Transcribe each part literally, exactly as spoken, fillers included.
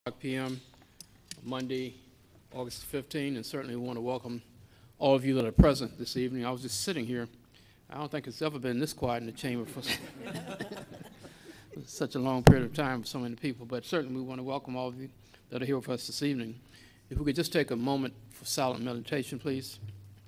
p m Monday, August fifteenth, and certainly we want to welcome all of you that are present this evening. I was just sitting here. I don't think it's ever been this quiet in the chamber for such a long period of time for so many people, but certainly we want to welcome all of you that are here with us this evening. If we could just take a moment for silent meditation, please.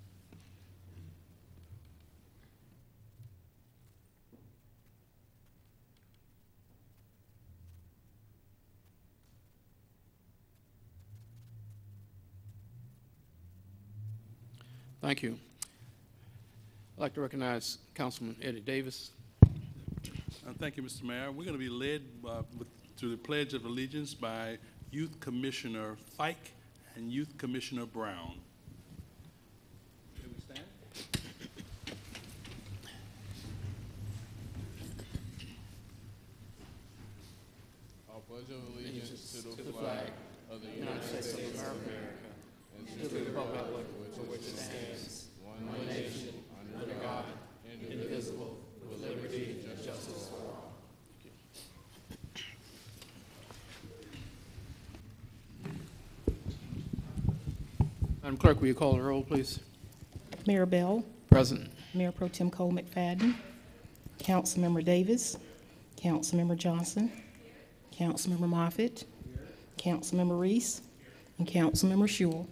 Thank you. I'd like to recognize Councilman Eddie Davis. Uh, thank you, Mister Mayor. We're going to be led uh, with, to the Pledge of Allegiance by Youth Commissioner Fike and Youth Commissioner Brown. Can we stand? I pledge of allegiance to the, to the flag of the United States of America and to the republic for which it stands, one nation, under God, indivisible, with liberty and justice for all. Madam Clerk, will you call the roll, please? Mayor Bell. Present. Mayor Pro Tem Cole McFadden. Councilmember Davis. Councilmember Johnson. Councilmember Moffitt. Councilmember Reese. And Councilmember Schewel.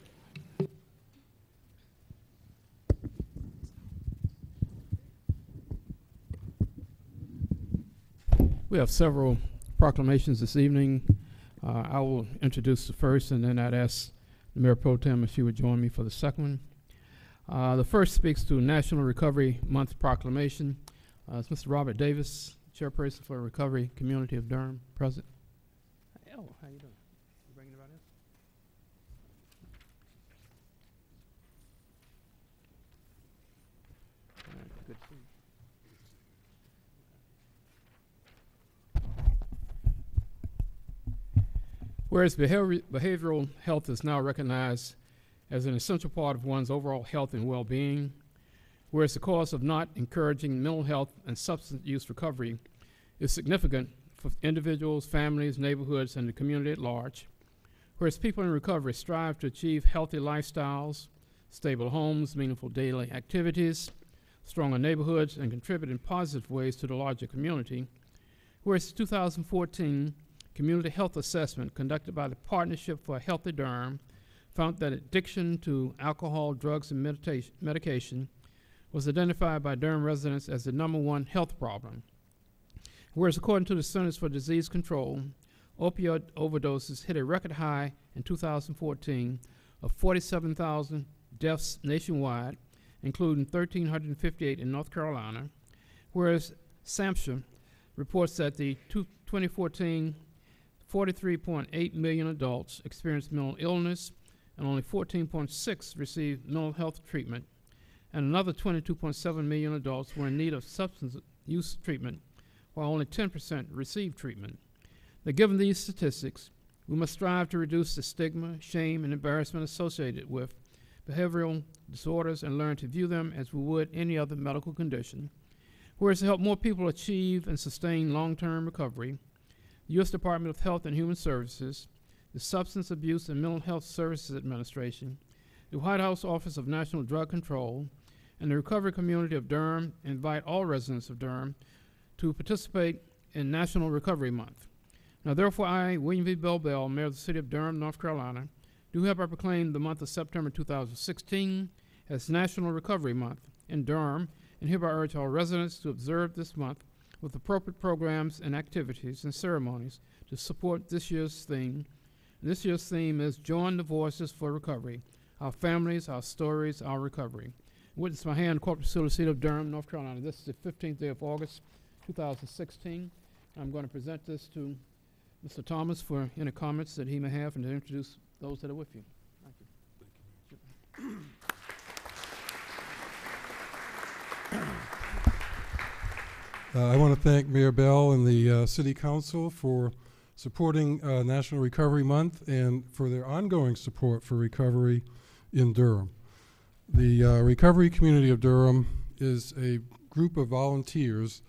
We have several proclamations this evening. Uh, I will introduce the first, and then I'd ask the Mayor Pro Tem if she would join me for the second one. Uh, the first speaks to National Recovery Month proclamation. Uh, it's Mister Robert Davis, Chairperson for the Recovery Community of Durham, present. Oh, how you doing? You bringing about this? All right, good to see you. Whereas behavior, behavioral health is now recognized as an essential part of one's overall health and well-being, whereas the cause of not encouraging mental health and substance use recovery is significant for individuals, families, neighborhoods, and the community at large, whereas people in recovery strive to achieve healthy lifestyles, stable homes, meaningful daily activities, stronger neighborhoods, and contribute in positive ways to the larger community, whereas the two thousand fourteen Community Health Assessment conducted by the Partnership for a Healthy Durham found that addiction to alcohol, drugs, and meditation, medication was identified by Durham residents as the number one health problem. Whereas according to the Centers for Disease Control, opioid overdoses hit a record high in two thousand fourteen of forty-seven thousand deaths nationwide, including one thousand three hundred fifty-eight in North Carolina, whereas SAMHSA reports that the twenty fourteen forty-three point eight million adults experienced mental illness, and only fourteen point six received mental health treatment, and another twenty-two point seven million adults were in need of substance use treatment, while only ten percent received treatment. Now, given these statistics, we must strive to reduce the stigma, shame, and embarrassment associated with behavioral disorders and learn to view them as we would any other medical condition. Whereas to help more people achieve and sustain long-term recovery, the U S Department of Health and Human Services, the Substance Abuse and Mental Health Services Administration, the White House Office of National Drug Control, and the Recovery Community of Durham invite all residents of Durham to participate in National Recovery Month. Now, therefore, I, William V. Bell Bell, Mayor of the City of Durham, North Carolina, do hereby proclaim the month of September two thousand sixteen as National Recovery Month in Durham, and hereby urge all residents to observe this month with appropriate programs and activities and ceremonies to support this year's theme. And this year's theme is Join the Voices for Recovery, Our Families, Our Stories, Our Recovery. Witness my hand, Corporate Facility Seat of Durham, North Carolina. This is the fifteenth day of August, two thousand sixteen. I'm going to present this to Mister Thomas for any comments that he may have and to introduce those that are with you. Thank you. Uh, I want to thank Mayor Bell and the uh, City Council for supporting uh, National Recovery Month and for their ongoing support for recovery in Durham. The uh, Recovery Community of Durham is a group of volunteers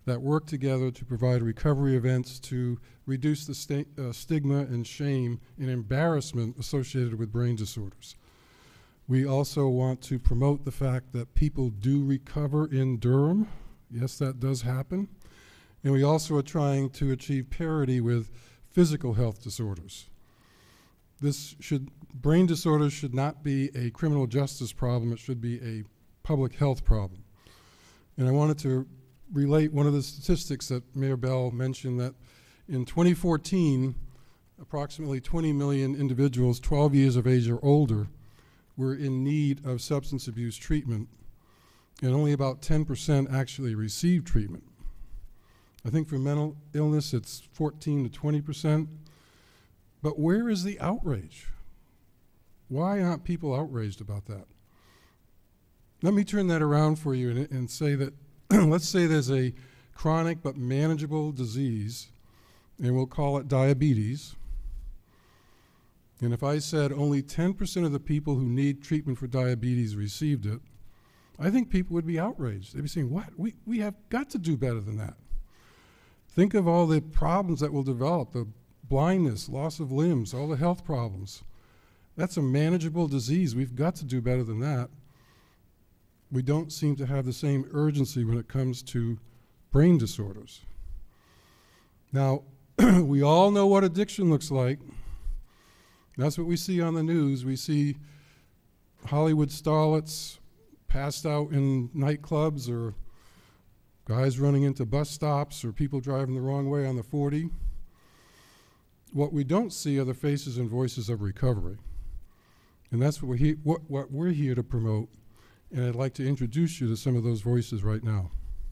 that work together to provide recovery events to reduce the sta- uh, stigma and shame and embarrassment associated with brain disorders. We also want to promote the fact that people do recover in Durham. Yes, that does happen. And we also are trying to achieve parity with physical health disorders. This should, brain disorders should not be a criminal justice problem, it should be a public health problem. And I wanted to relate one of the statistics that Mayor Bell mentioned, that in twenty fourteen, approximately twenty million individuals twelve years of age or older were in need of substance abuse treatment, and only about ten percent actually received treatment. I think for mental illness, it's fourteen to twenty percent. But where is the outrage? Why aren't people outraged about that? Let me turn that around for you and, and say that, let's say there's a chronic but manageable disease, and we'll call it diabetes. And if I said only ten percent of the people who need treatment for diabetes received it, I think people would be outraged. They'd be saying, what? We, we have got to do better than that. Think of all the problems that will develop, the blindness, loss of limbs, all the health problems. That's a manageable disease. We've got to do better than that. We don't seem to have the same urgency when it comes to brain disorders. Now, we all know what addiction looks like. That's what we see on the news. We see Hollywood starlets passed out in nightclubs, or guys running into bus stops, or people driving the wrong way on the forty. What we don't see are the faces and voices of recovery. And that's what we're, he- what, what we're here to promote. And I'd like to introduce you to some of those voices right now.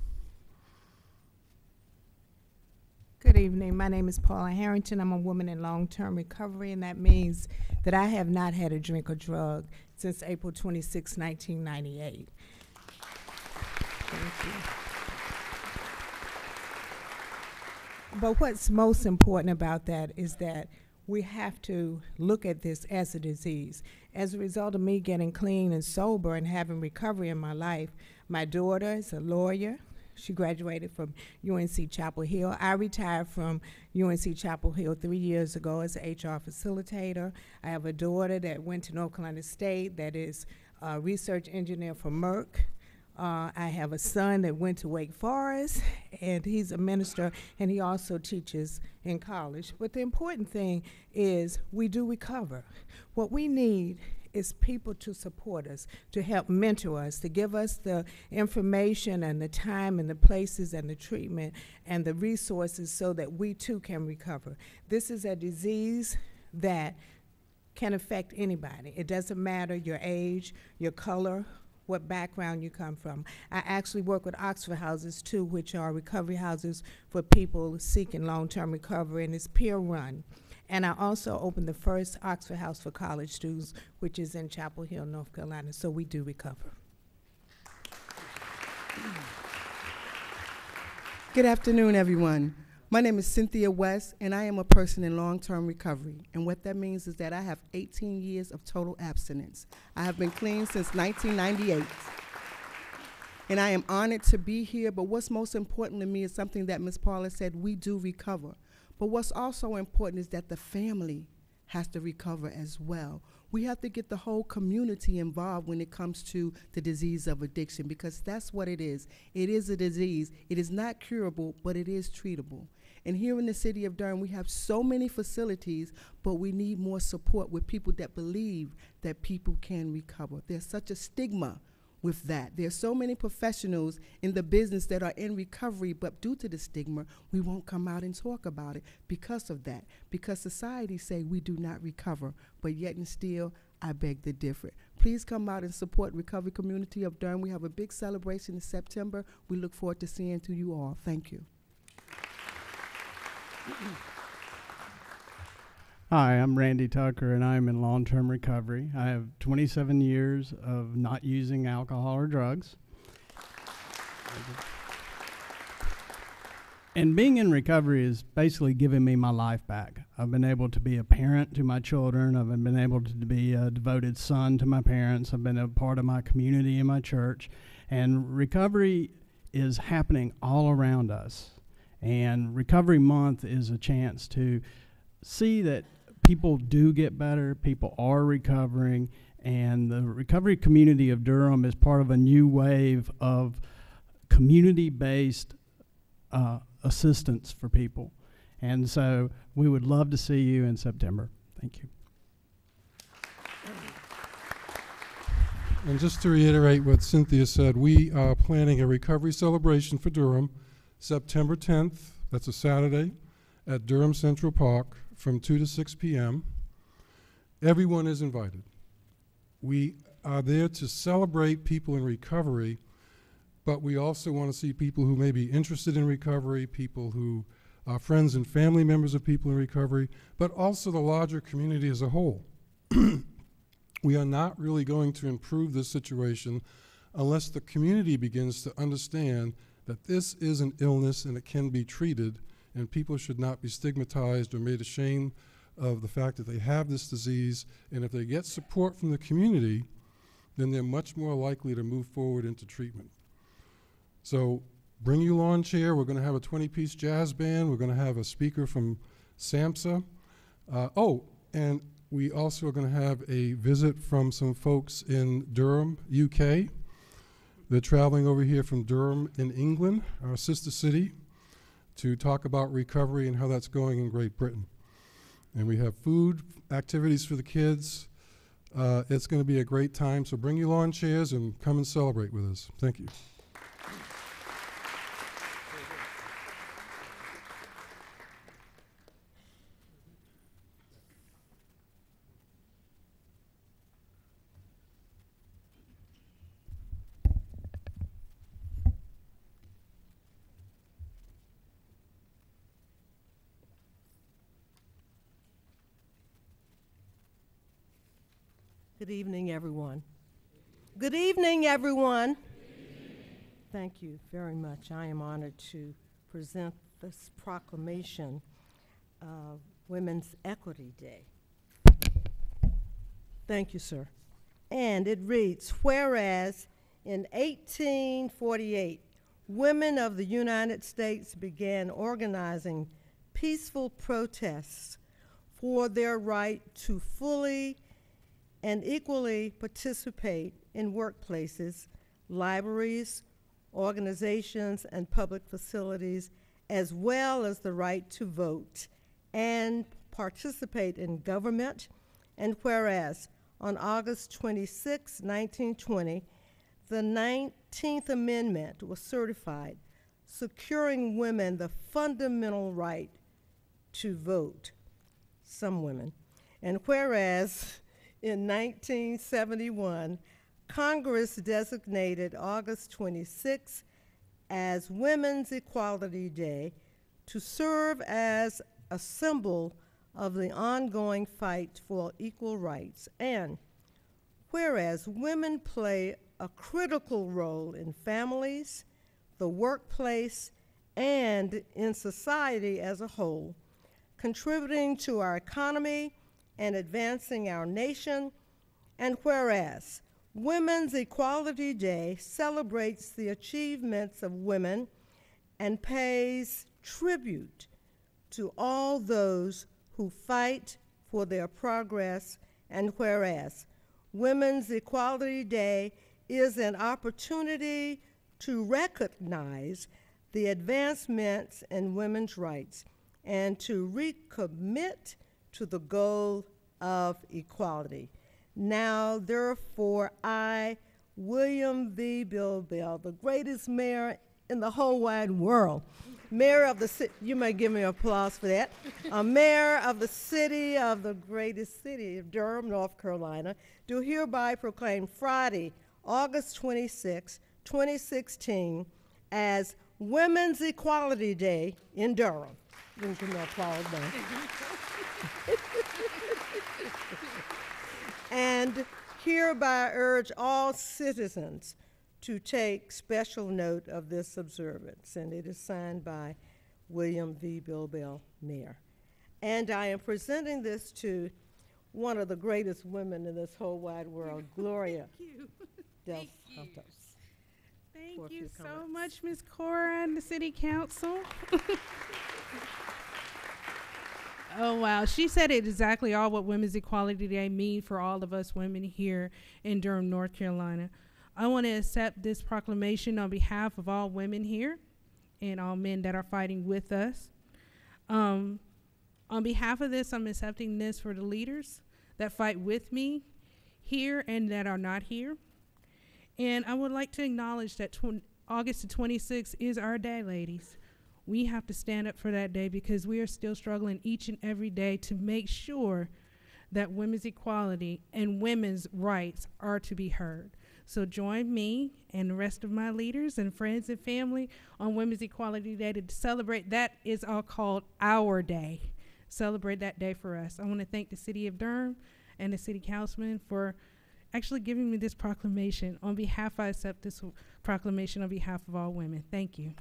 Good evening. My name is Paula Harrington. I'm a woman in long-term recovery, and that means that I have not had a drink or drug since April twenty-sixth, nineteen ninety-eight. Thank you. But what's most important about that is that we have to look at this as a disease. As a result of me getting clean and sober and having recovery in my life, my daughter is a lawyer. She graduated from U N C Chapel Hill. I retired from U N C Chapel Hill three years ago as an H R facilitator. I have a daughter that went to North Carolina State that is a research engineer for Merck. Uh, I have a son that went to Wake Forest, and he's a minister, and he also teaches in college. But the important thing is we do recover. What we need is people to support us, to help mentor us, to give us the information and the time and the places and the treatment and the resources so that we too can recover. This is a disease that can affect anybody. It doesn't matter your age, your color, what background you come from. I actually work with Oxford houses too, which are recovery houses for people seeking long-term recovery, and it's peer run. And I also opened the first Oxford House for college students, which is in Chapel Hill, North Carolina, so we do recover. Good afternoon, everyone. My name is Cynthia West, and I am a person in long-term recovery. And what that means is that I have eighteen years of total abstinence. I have been clean since nineteen ninety-eight. And I am honored to be here, but what's most important to me is something that Miz Paula said, we do recover. But what's also important is that the family has to recover as well. We have to get the whole community involved when it comes to the disease of addiction, because that's what it is. It is a disease. It is not curable, but it is treatable. And here in the city of Durham, we have so many facilities, but we need more support with people that believe that people can recover. There's such a stigma with that. There's so many professionals in the business that are in recovery, but due to the stigma, we won't come out and talk about it because of that. Because society say we do not recover, but yet and still, I beg to differ. Please come out and support recovery community of Durham. We have a big celebration in September. We look forward to seeing to you all. Thank you. Hi, I'm Randy Tucker, and I'm in long-term recovery. I have twenty-seven years of not using alcohol or drugs. And being in recovery is basically giving me my life back. I've been able to be a parent to my children. I've been able to be a devoted son to my parents. I've been a part of my community and my church. And recovery is happening all around us. And Recovery Month is a chance to see that people do get better, people are recovering, and the recovery community of Durham is part of a new wave of community-based uh, assistance for people. And so we would love to see you in September. Thank you. And just to reiterate what Cynthia said, we are planning a recovery celebration for Durham, September tenth, that's a Saturday, at Durham Central Park from two to six p m Everyone is invited. We are there to celebrate people in recovery, but we also want to see people who may be interested in recovery, people who are friends and family members of people in recovery, but also the larger community as a whole. We are not really going to improve this situation unless the community begins to understand that this is an illness and it can be treated, and people should not be stigmatized or made ashamed of the fact that they have this disease. And if they get support from the community, then they're much more likely to move forward into treatment. So bring your lawn chair. We're going to have a twenty-piece jazz band. We're going to have a speaker from SAMHSA. Uh, oh, and we also are going to have a visit from some folks in Durham, U K. They're traveling over here from Durham in England, our sister city, to talk about recovery and how that's going in Great Britain. And we have food, activities for the kids. Uh, it's going to be a great time, so bring your lawn chairs and come and celebrate with us. Thank you. Good evening, everyone. Good evening, everyone. Good evening. Thank you very much. I am honored to present this proclamation of Women's Equity Day. Thank you, sir. And it reads, whereas in eighteen forty-eight, women of the United States began organizing peaceful protests for their right to fully and equally participate in workplaces, libraries, organizations, and public facilities, as well as the right to vote and participate in government. And whereas on August twenty-sixth, nineteen twenty, the nineteenth Amendment was certified, securing women the fundamental right to vote, some women. And whereas in nineteen seventy-one, Congress designated August twenty-sixth as Women's Equality Day to serve as a symbol of the ongoing fight for equal rights. And whereas women play a critical role in families, the workplace, and in society as a whole, contributing to our economy and advancing our nation. And whereas Women's Equality Day celebrates the achievements of women and pays tribute to all those who fight for their progress. And whereas Women's Equality Day is an opportunity to recognize the advancements in women's rights and to recommit to the goal of equality. Now, therefore, I, William V. Bilbell, the greatest mayor in the whole wide world, mayor of the city, you may give me applause for that, a mayor of the city of the greatest city of Durham, North Carolina, do hereby proclaim Friday, August twenty-sixth, twenty sixteen, as Women's Equality Day in Durham. You can give me applause now. And hereby urge all citizens to take special note of this observance. And it is signed by William V. Bilbell, Mayor. And I am presenting this to one of the greatest women in this whole wide world, Gloria Del Santos. Thank for a you few so comments. much, Miz Cora and the City Council. Oh, wow. She said exactly all what Women's Equality Day mean for all of us women here in Durham, North Carolina. I want to accept this proclamation on behalf of all women here and all men that are fighting with us. Um, on behalf of this, I'm accepting this for the leaders that fight with me here and that are not here. And I would like to acknowledge that tw- August the twenty-sixth is our day, ladies. We have to stand up for that day because we are still struggling each and every day to make sure that women's equality and women's rights are to be heard. So join me and the rest of my leaders and friends and family on Women's Equality Day to celebrate. That is all called our day. Celebrate that day for us. I want to thank the City of Durham and the City Councilman for actually giving me this proclamation. On behalf, I accept this proclamation on behalf of all women. Thank you.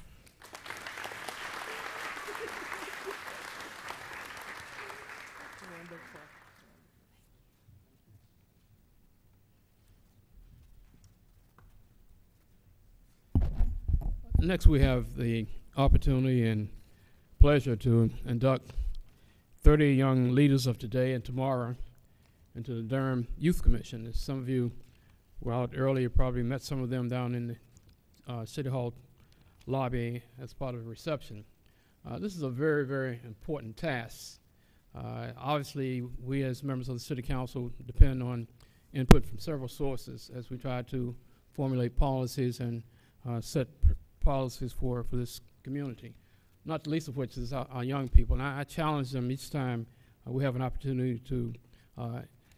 Next, we have the opportunity and pleasure to induct thirty young leaders of today and tomorrow into the Durham Youth Commission. As some of you were out earlier, probably met some of them down in the uh, City Hall lobby as part of a reception. Uh, this is a very, very important task. Uh, obviously, we as members of the City Council depend on input from several sources as we try to formulate policies and uh, set pr- policies for, for this community, not the least of which is our, our young people. And I, I challenge them each time uh, we have an opportunity to uh,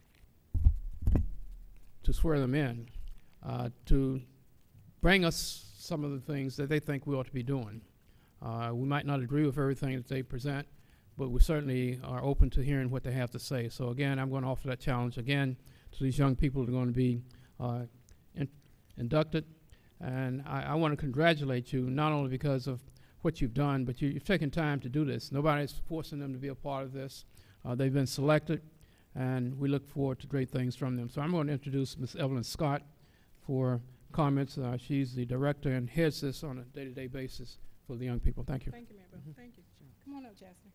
to swear them in, uh, to bring us some of the things that they think we ought to be doing. Uh, we might not agree with everything that they present, but we certainly are open to hearing what they have to say. So again, I'm going to offer that challenge again to these young people that are going to be uh, in, inducted. And I, I want to congratulate you, not only because of what you've done, but you, you've taken time to do this. Nobody's forcing them to be a part of this. Uh, they've been selected, and we look forward to great things from them. So I'm going to introduce Miz Evelyn Scott for comments. Uh, she's the director and heads this on a day-to-day basis for the young people. Thank you. Thank you, Mayor Bell. Mhm. Thank you. Come on up, Jasmine.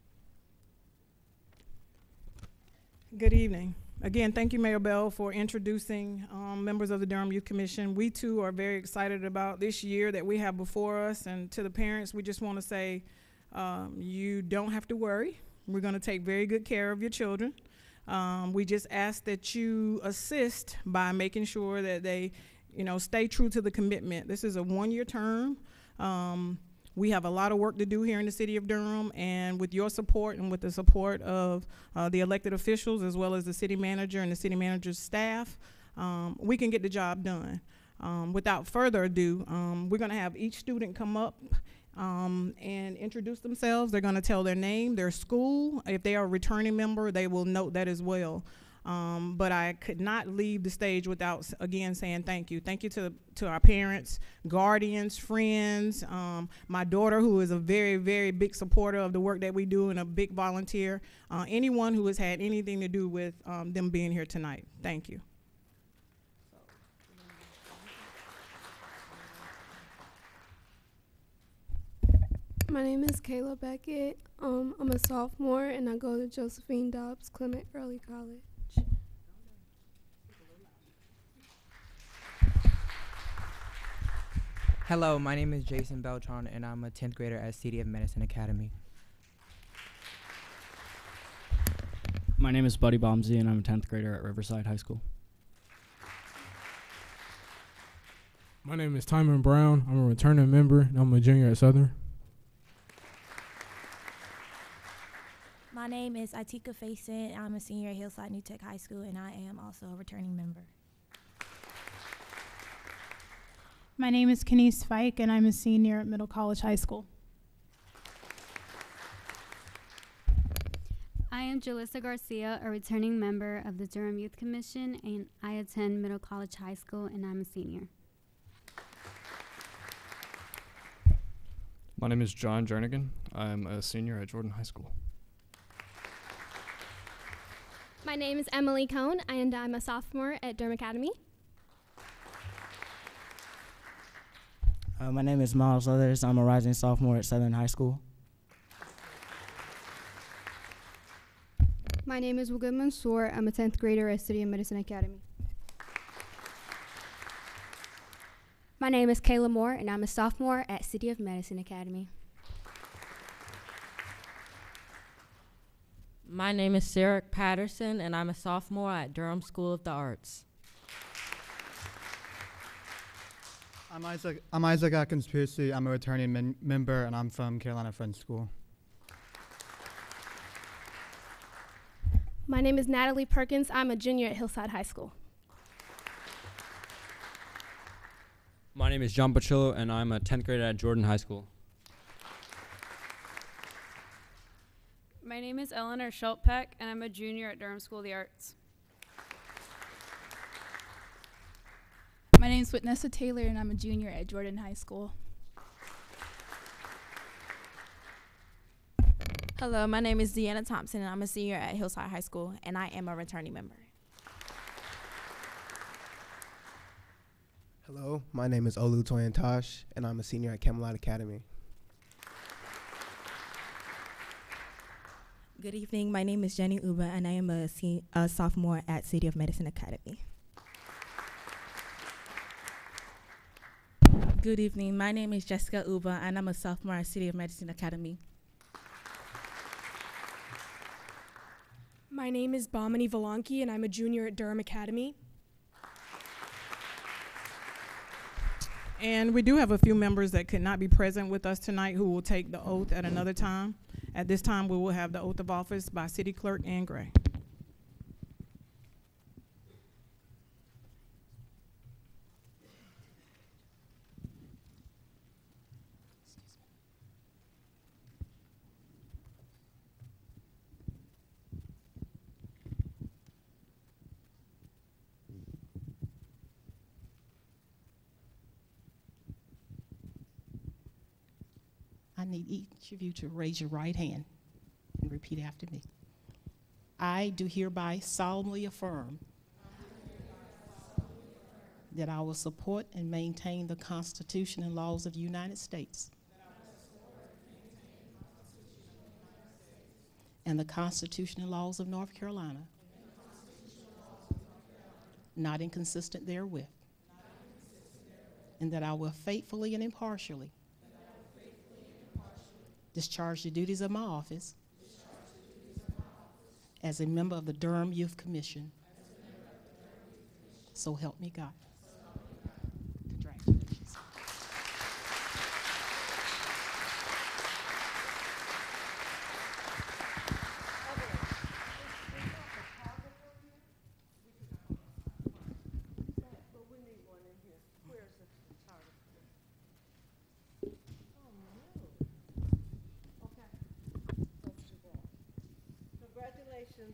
Good evening. Again, thank you, Mayor Bell, for introducing um, members of the Durham Youth Commission. We, too, are very excited about this year that we have before us. And to the parents, we just want to say um, you don't have to worry. We're going to take very good care of your children. Um, we just ask that you assist by making sure that they, you know, stay true to the commitment. This is a one-year term. Um, We have a lot of work to do here in the city of Durham, and with your support and with the support of uh, the elected officials as well as the city manager and the city manager's staff, um, we can get the job done. Um, without further ado, um, we're going to have each student come up um, and introduce themselves. They're going to tell their name, their school. If they are a returning member, they will note that as well. Um, but I could not leave the stage without, s- again, saying thank you. Thank you to to our parents, guardians, friends, um, my daughter, who is a very, very big supporter of the work that we do and a big volunteer, uh, anyone who has had anything to do with um, them being here tonight. Thank you. My name is Kayla Beckett. Um, I'm a sophomore and I go to Josephine Dobbs Clement Early College. Hello, my name is Jason Beltran, and I'm a tenth grader at City of Medicine Academy. My name is Buddy Bomsey, and I'm a tenth grader at Riverside High School. My name is Timon Brown. I'm a returning member, and I'm a junior at Southern. My name is Itika Faison. I'm a senior at Hillside New Tech High School, and I am also a returning member. My name is Kenise Fike, and I'm a senior at Middle College High School. I am Jalissa Garcia, a returning member of the Durham Youth Commission, and I attend Middle College High School, and I'm a senior. My name is John Jernigan. I'm a senior at Jordan High School. My name is Emily Cohn, and I'm a sophomore at Durham Academy. Uh, my name is Miles Leathers. I'm a rising sophomore at Southern High School. My name is Wugud Mansour. I'm a tenth grader at City of Medicine Academy. My name is Kayla Moore, and I'm a sophomore at City of Medicine Academy. My name is Sarah Patterson, and I'm a sophomore at Durham School of the Arts. I'm Isaac, I'm Isaac Atkins Piercy. I'm a returning men- member, and I'm from Carolina Friends School. My name is Natalie Perkins. I'm a junior at Hillside High School. My name is John Bacillo, and I'm a tenth grader at Jordan High School. My name is Eleanor Schultpeck, and I'm a junior at Durham School of the Arts. My name is Whitnessa Taylor, and I'm a junior at Jordan High School. Hello, my name is Deanna Thompson, and I'm a senior at Hillside High School, and I am a returning member. Hello, my name is Olu Toyantosh, and I'm a senior at Camelot Academy. Good evening. My name is Jenny Uba, and I am a, se- a sophomore at City of Medicine Academy. Good evening. My name is Jessica Uba, and I'm a sophomore at City of Medicine Academy. My name is Bamini Valanki, and I'm a junior at Durham Academy. And we do have a few members that could not be present with us tonight who will take the oath at another time. At this time, we will have the oath of office by City Clerk Ann Gray. I need each of you to raise your right hand and repeat after me. I do hereby solemnly affirm that I will support and maintain the Constitution and laws of the United States and the Constitution and laws of North Carolina, not inconsistent therewith, and that I will faithfully and impartially discharge the duties of my office as a member of the Durham Youth Commission. So help me God. Congratulations. Congratulations.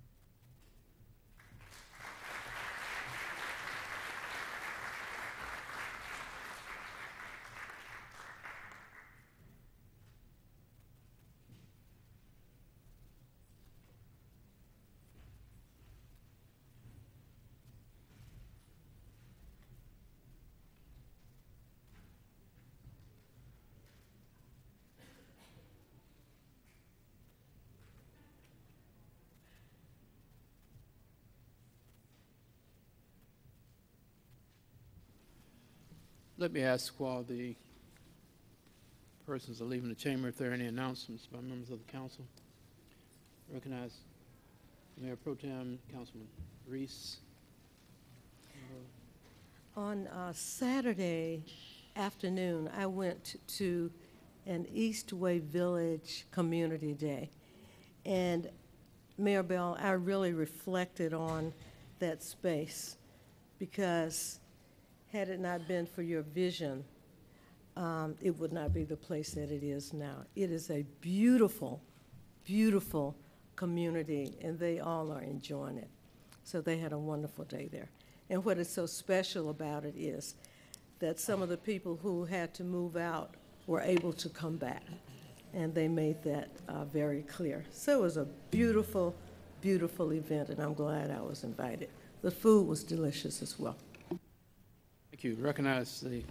Let me ask while the persons are leaving the chamber if there are any announcements by members of the council. Recognize Mayor Pro Tem Councilman Reese. On uh, Saturday afternoon, I went to an Eastway Village Community Day. And Mayor Bell, I really reflected on that space because had it not been for your vision, um, it would not be the place that it is now. It is a beautiful, beautiful community, and they all are enjoying it. So they had a wonderful day there. And what is so special about it is that some of the people who had to move out were able to come back, and they made that uh, very clear. So it was a beautiful, beautiful event, and I'm glad I was invited. The food was delicious as well. Thank you. Recognize the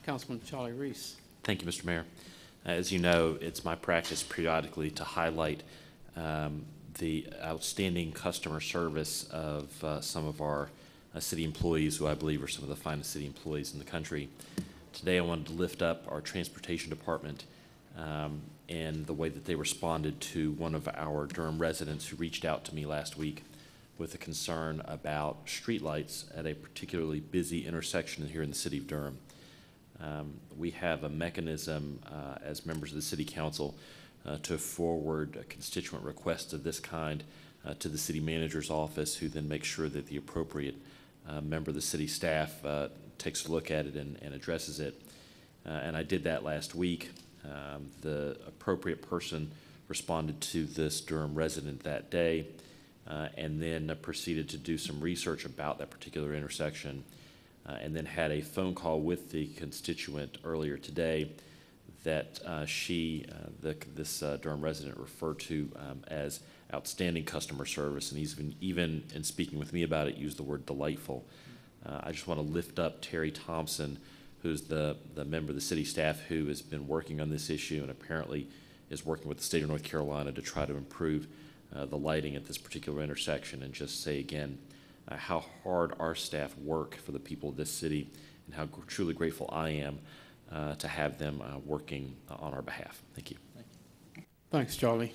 Councilman Charlie Reese. Thank you, Mister Mayor. Uh, as you know, it's my practice periodically to highlight um, the outstanding customer service of uh, some of our uh, city employees, who I believe are some of the finest city employees in the country. Today I wanted to lift up our transportation department um, and the way that they responded to one of our Durham residents who reached out to me last week with a concern about streetlights at a particularly busy intersection here in the city of Durham. Um, we have a mechanism uh, as members of the City Council uh, to forward a constituent requests of this kind uh, to the City Manager's office, who then makes sure that the appropriate uh, member of the city staff uh, takes a look at it and, and addresses it. Uh, and I did that last week. Um, the appropriate person responded to this Durham resident that day uh, and then uh, proceeded to do some research about that particular intersection. Uh, and then had a phone call with the constituent earlier today that uh, she, uh, the, this uh, Durham resident, referred to um, as outstanding customer service, and he's been, even in speaking with me about it, used the word delightful. Uh, I just want to lift up Terry Thompson, who's the, the member of the city staff who has been working on this issue and apparently is working with the state of North Carolina to try to improve uh, the lighting at this particular intersection, and just say again, Uh, how hard our staff work for the people of this city, and how gr truly grateful I am uh, to have them uh, working uh, on our behalf. Thank you. Thanks, Charlie.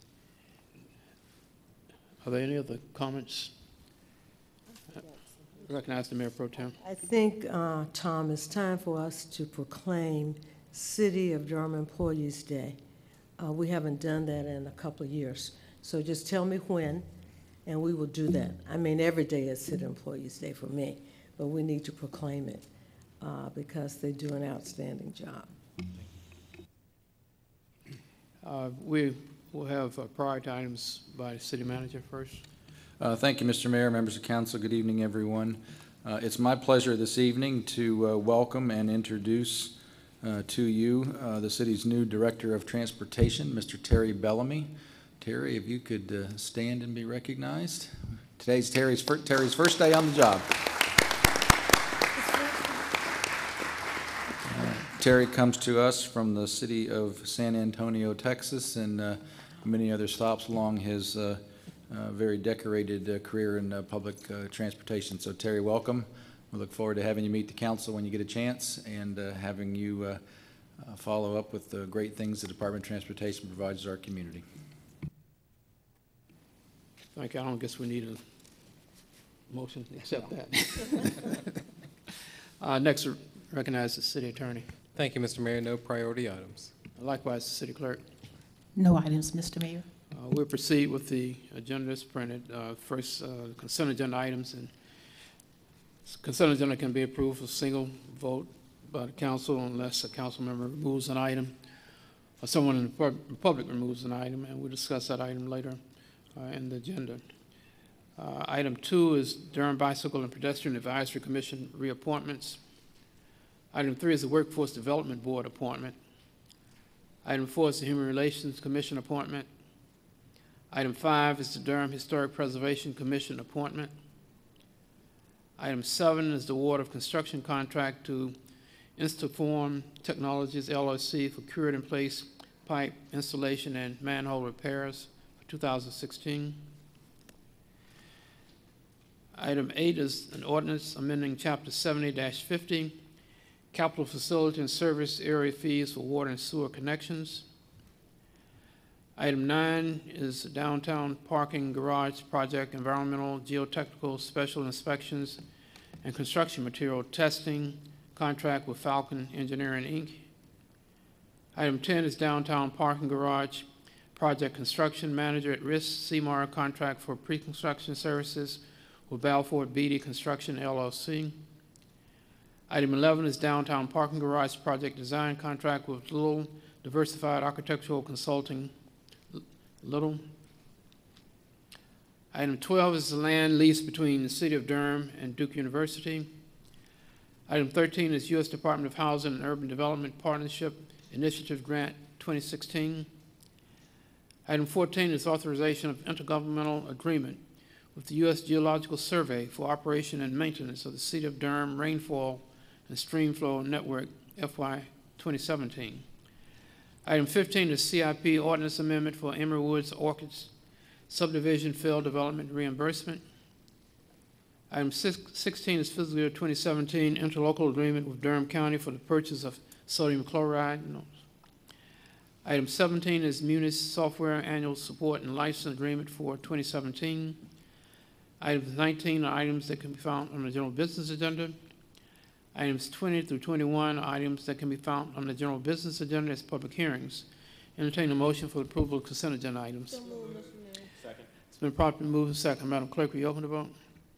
Are there any other comments? Uh, recognize the Mayor Pro Tem. I think, uh, Tom, it's time for us to proclaim City of Durham Employees Day. Uh, we haven't done that in a couple of years. So just tell me when, and we will do that. I mean, every day is City Employees Day for me, but we need to proclaim it uh, because they do an outstanding job. Uh, we will have uh, priority items by the City Manager first. Uh, thank you, Mister Mayor, members of council. Good evening, everyone. Uh, it's my pleasure this evening to uh, welcome and introduce uh, to you uh, the city's new Director of Transportation, Mister Terry Bellamy. Terry, if you could uh, stand and be recognized. Today's Terry's, fir Terry's first day on the job. Uh, Terry comes to us from the city of San Antonio, Texas, and uh, many other stops along his uh, uh, very decorated uh, career in uh, public uh, transportation. So Terry, welcome. We look forward to having you meet the council when you get a chance, and uh, having you uh, uh, follow up with the great things the Department of Transportation provides our community. Thank you. I don't guess we need a motion to accept that. uh, next, recognize the City Attorney. Thank you, Mister Mayor. No priority items. Likewise, the City Clerk. No items, Mister Mayor. Uh, we'll proceed with the agenda as printed. Uh, first, uh, consent agenda items, and consent agenda can be approved for single vote by the council unless a council member removes an item or someone in the pub public removes an item, and we'll discuss that item later uh, in the agenda. Uh, item two is Durham Bicycle and Pedestrian Advisory Commission reappointments. Item three is the Workforce Development Board appointment. Item four is the Human Relations Commission appointment. Item five is the Durham Historic Preservation Commission appointment. Item seven is the award of construction contract to Instaform Technologies L L C for cured in place pipe installation and manhole repairs for two thousand sixteen. Item eight is an ordinance amending Chapter seventy dash fifty, Capital Facility and Service Area Fees for Water and Sewer Connections. Item nine is the Downtown Parking Garage Project Environmental Geotechnical Special Inspections and Construction Material Testing Contract with Falcon Engineering, Incorporated. Item ten is Downtown Parking Garage Project Construction Manager at Risk C M A R Contract for Pre-Construction Services with Balfour Beatty Construction, L L C. Item eleven is Downtown Parking Garage Project Design Contract with Little Diversified Architectural Consulting, Little. Item twelve is the land lease between the City of Durham and Duke University. Item thirteen is U S Department of Housing and Urban Development Partnership Initiative Grant twenty sixteen. Item fourteen is authorization of intergovernmental agreement with the U S Geological Survey for operation and maintenance of the City of Durham Rainfall and Stream Flow Network F Y twenty seventeen. Item fifteen is C I P ordinance amendment for Emery Woods Orchids subdivision field development reimbursement. Item six, sixteen is fiscal year twenty seventeen interlocal agreement with Durham County for the purchase of sodium chloride. No. Item seventeen is Munis Software Annual Support and License Agreement for twenty seventeen. Items nineteen are items that can be found on the general business agenda. Items twenty through twenty-one are items that can be found on the general business agenda as public hearings. Entertain a motion for the approval of consent agenda items. So moved, Mister Mayor. Second. It's been properly moved and second. Madam Clerk, will you open the vote?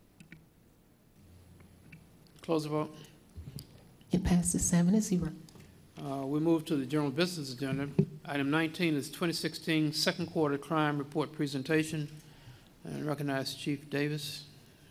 Close the vote. It passes seven to zero. Uh, we move to the general business agenda. Item nineteen is twenty sixteen second quarter crime report presentation. And recognize Chief Davis.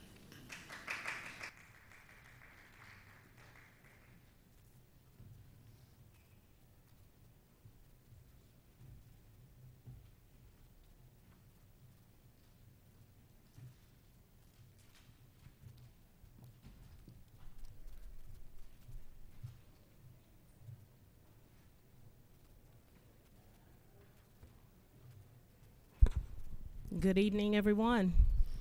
Good evening, everyone.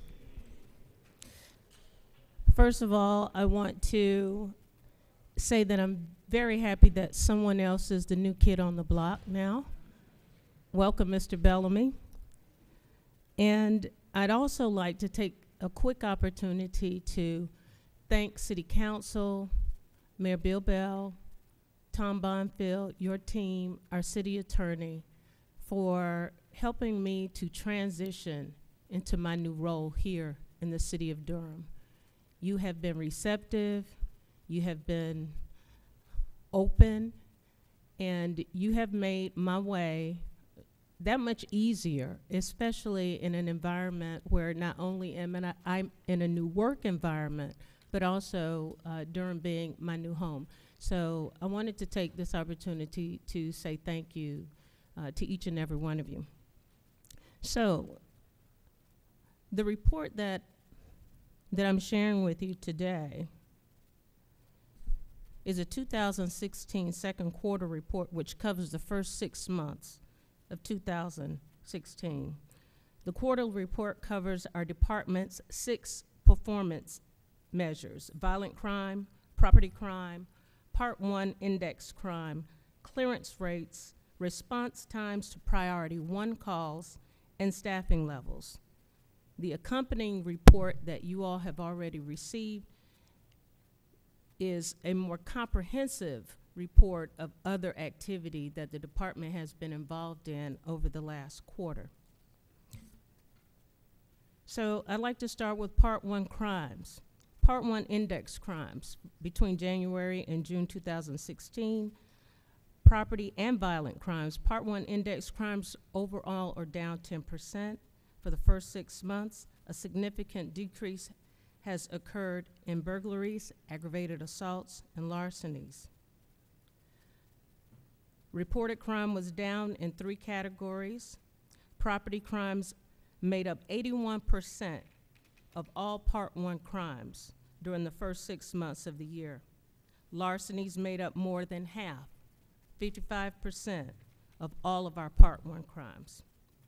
First of all, I want to say that I'm very happy that someone else is the new kid on the block now. Welcome, Mister Bellamy. And I'd also like to take a quick opportunity to thank City Council, Mayor Bill Bell, Tom Bonfield, your team, our city attorney, for helping me to transition into my new role here in the city of Durham. You have been receptive, you have been open, and you have made my way that much easier, especially in an environment where not only am I, I'm in a new work environment, but also uh, Durham being my new home. So I wanted to take this opportunity to say thank you uh, to each and every one of you. So the report that that I'm sharing with you today is a two thousand sixteen second quarter report which covers the first six months of two thousand sixteen. The quarterly report covers our department's six performance measures: violent crime, property crime, Part one index crime, clearance rates, response times to priority one calls, and staffing levels. The accompanying report that you all have already received is a more comprehensive report of other activity that the department has been involved in over the last quarter. So I'd like to start with Part one crimes. Part one index crimes between January and June two thousand sixteen. Property and violent crimes. Part one index crimes overall are down ten percent for the first six months. A significant decrease has occurred in burglaries, aggravated assaults, and larcenies. Reported crime was down in three categories. Property crimes made up eighty-one percent of all Part one crimes during the first six months of the year. Larcenies made up more than half, fifty-five percent of all of our Part one crimes.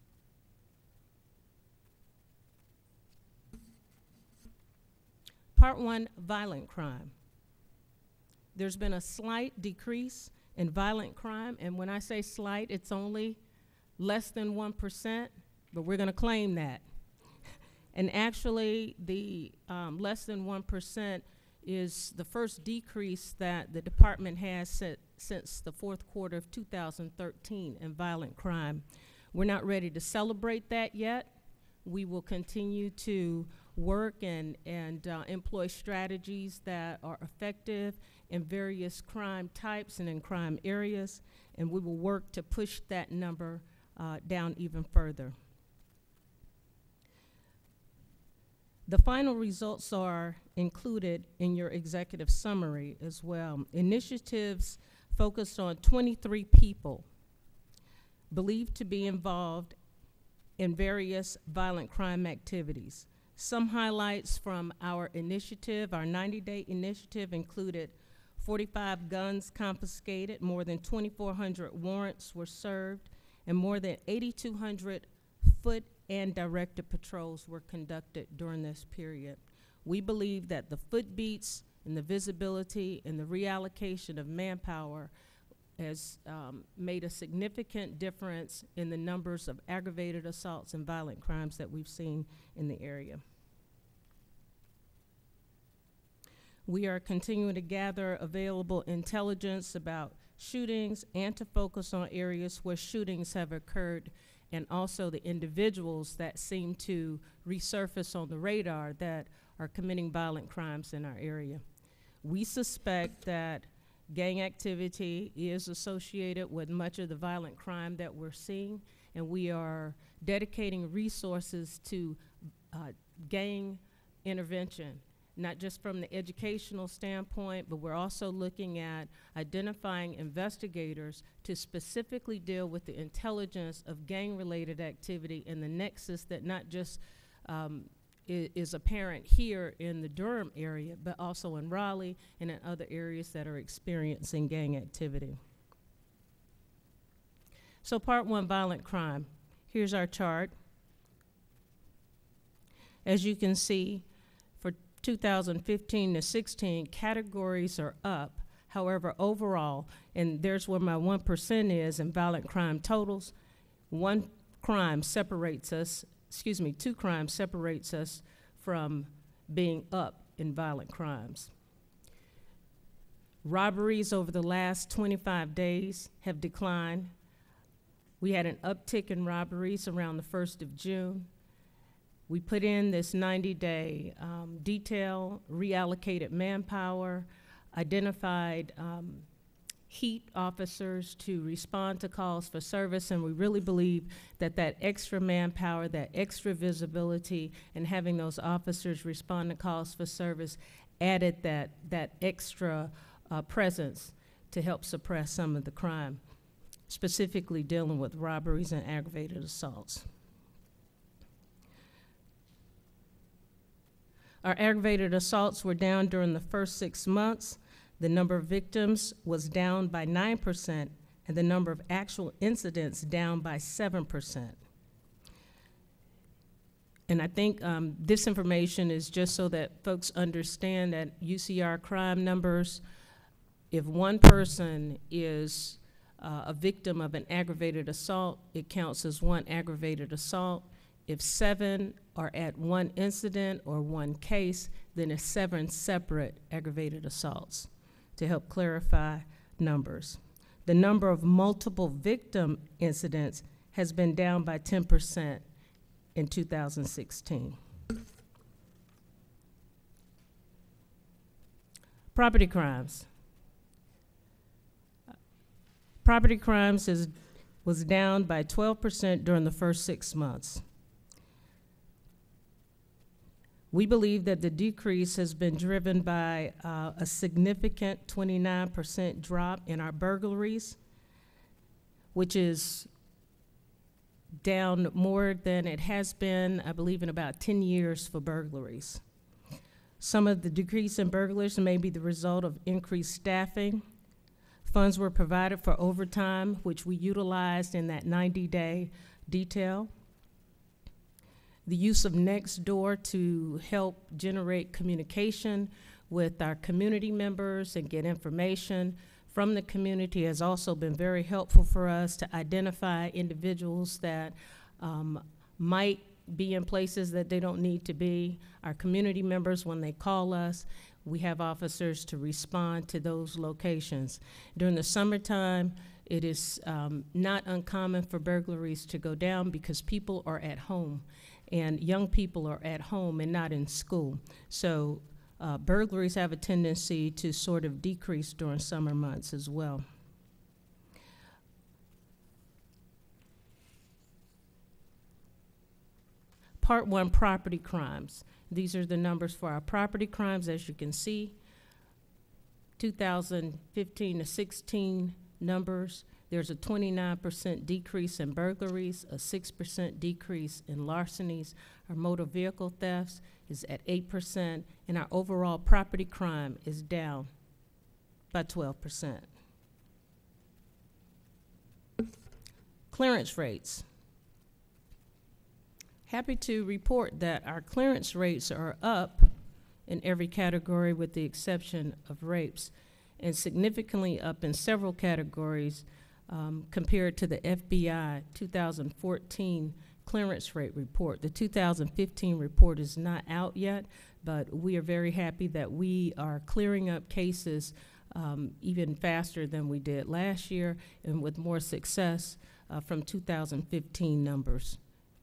Part one violent crime. There's been a slight decrease in violent crime, and when I say slight, it's only less than one percent, but we're gonna claim that. And actually, the um, less than one percent is the first decrease that the department has set since the fourth quarter of two thousand thirteen in violent crime. We're not ready to celebrate that yet. We will continue to work and, and uh, employ strategies that are effective in various crime types and in crime areas, and we will work to push that number uh, down even further. The final results are included in your executive summary as well. Initiatives focused on twenty-three people believed to be involved in various violent crime activities. Some highlights from our initiative, our ninety-day initiative, included forty-five guns confiscated, more than twenty-four hundred warrants were served, and more than eighty-two hundred foot and directed patrols were conducted during this period. We believe that the foot beats and the visibility and the reallocation of manpower has um, made a significant difference in the numbers of aggravated assaults and violent crimes that we've seen in the area. We are continuing to gather available intelligence about shootings and to focus on areas where shootings have occurred, and also the individuals that seem to resurface on the radar that are committing violent crimes in our area. We suspect that gang activity is associated with much of the violent crime that we're seeing, and we are dedicating resources to uh, gang intervention, not just from the educational standpoint, but we're also looking at identifying investigators to specifically deal with the intelligence of gang-related activity and the nexus that not just um, is apparent here in the Durham area, but also in Raleigh and in other areas that are experiencing gang activity. So part one, violent crime. Here's our chart. As you can see, for two thousand fifteen to sixteen, categories are up. However, overall, and there's where my one percent is in violent crime totals, one crime separates us excuse me, two crimes separates us from being up in violent crimes. Robberies over the last twenty-five days have declined. We had an uptick in robberies around the first of June. We put in this ninety-day um, detail, reallocated manpower, identified um, heat officers to respond to calls for service, and we really believe that that extra manpower, that extra visibility, and having those officers respond to calls for service added that, that extra uh, presence to help suppress some of the crime, specifically dealing with robberies and aggravated assaults. Our aggravated assaults were down during the first six months. The number of victims was down by nine percent, and the number of actual incidents down by seven percent. And I think um, this information is just so that folks understand that U C R crime numbers, if one person is uh, a victim of an aggravated assault, it counts as one aggravated assault. If seven are at one incident or one case, then it's seven separate aggravated assaults, to help clarify numbers. The number of multiple victim incidents has been down by ten percent in two thousand sixteen. Property crimes. Property crimes is, was down by twelve percent during the first six months. We believe that the decrease has been driven by uh, a significant twenty-nine percent drop in our burglaries, which is down more than it has been, I believe, in about ten years for burglaries. Some of the decrease in burglaries may be the result of increased staffing. Funds were provided for overtime, which we utilized in that ninety-day detail. The use of Nextdoor to help generate communication with our community members and get information from the community has also been very helpful for us to identify individuals that um, might be in places that they don't need to be. Our community members, when they call us, we have officers to respond to those locations. During the summertime, it is um, not uncommon for burglaries to go down because people are at home, and young people are at home and not in school. So uh, burglaries have a tendency to sort of decrease during summer months as well. Part one, property crimes. These are the numbers for our property crimes. As you can see, two thousand fifteen to sixteen numbers, there's a twenty-nine percent decrease in burglaries, a six percent decrease in larcenies. Our motor vehicle thefts is at eight percent, and our overall property crime is down by twelve percent. Clearance rates. Happy to report that our clearance rates are up in every category with the exception of rapes, and significantly up in several categories um, compared to the F B I two thousand fourteen clearance rate report. The two thousand fifteen report is not out yet, but we are very happy that we are clearing up cases um, even faster than we did last year and with more success uh, from two thousand fifteen numbers.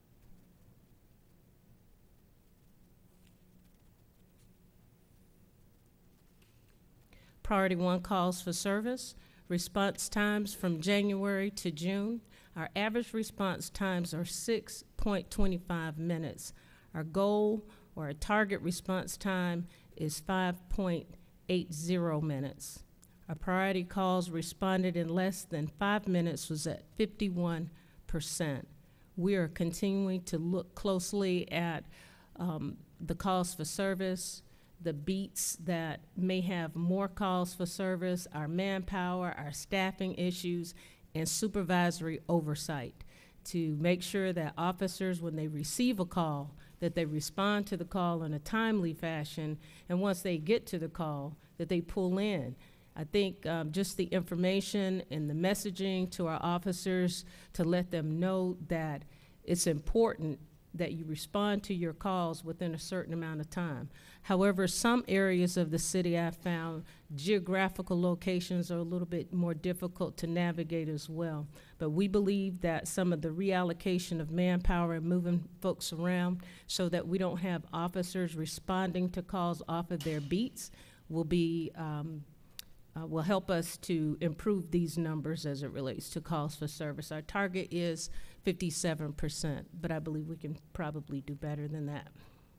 Priority one calls for service. Response times from January to June. Our average response times are six point two five minutes. Our goal or our target response time is five point eight zero minutes. Our priority calls responded in less than five minutes was at fifty-one percent. We are continuing to look closely at um, the calls for service, the beats that may have more calls for service, our manpower, our staffing issues, and supervisory oversight to make sure that officers, when they receive a call, that they respond to the call in a timely fashion, and once they get to the call, that they pull in. I think um, just the information and the messaging to our officers to let them know that it's important that you respond to your calls within a certain amount of time. However, some areas of the city I found geographical locations are a little bit more difficult to navigate as well. But we believe that some of the reallocation of manpower and moving folks around so that we don't have officers responding to calls off of their beats will be um, Uh, will help us to improve these numbers as it relates to calls for service. Our target is fifty-seven percent, but I believe we can probably do better than that.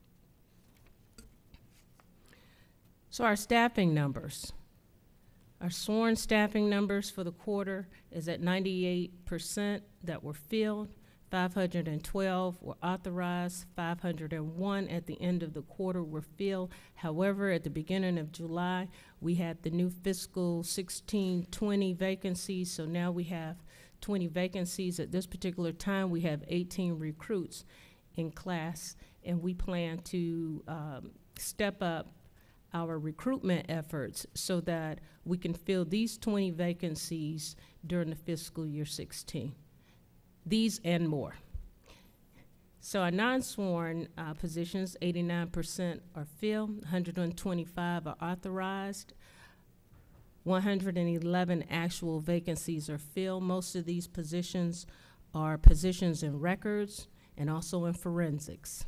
So our staffing numbers. Our sworn staffing numbers for the quarter is at ninety-eight percent that were filled, five hundred twelve were authorized, five hundred one at the end of the quarter were filled. However, at the beginning of July, we had the new fiscal sixteen twenty vacancies, so now we have twenty vacancies. At this particular time, we have eighteen recruits in class, and we plan to um, step up our recruitment efforts so that we can fill these twenty vacancies during the fiscal year sixteen. These and more. So our non-sworn uh, positions, eighty-nine percent are filled, one hundred twenty-five are authorized, one hundred eleven actual vacancies are filled. Most of these positions are positions in records and also in forensics.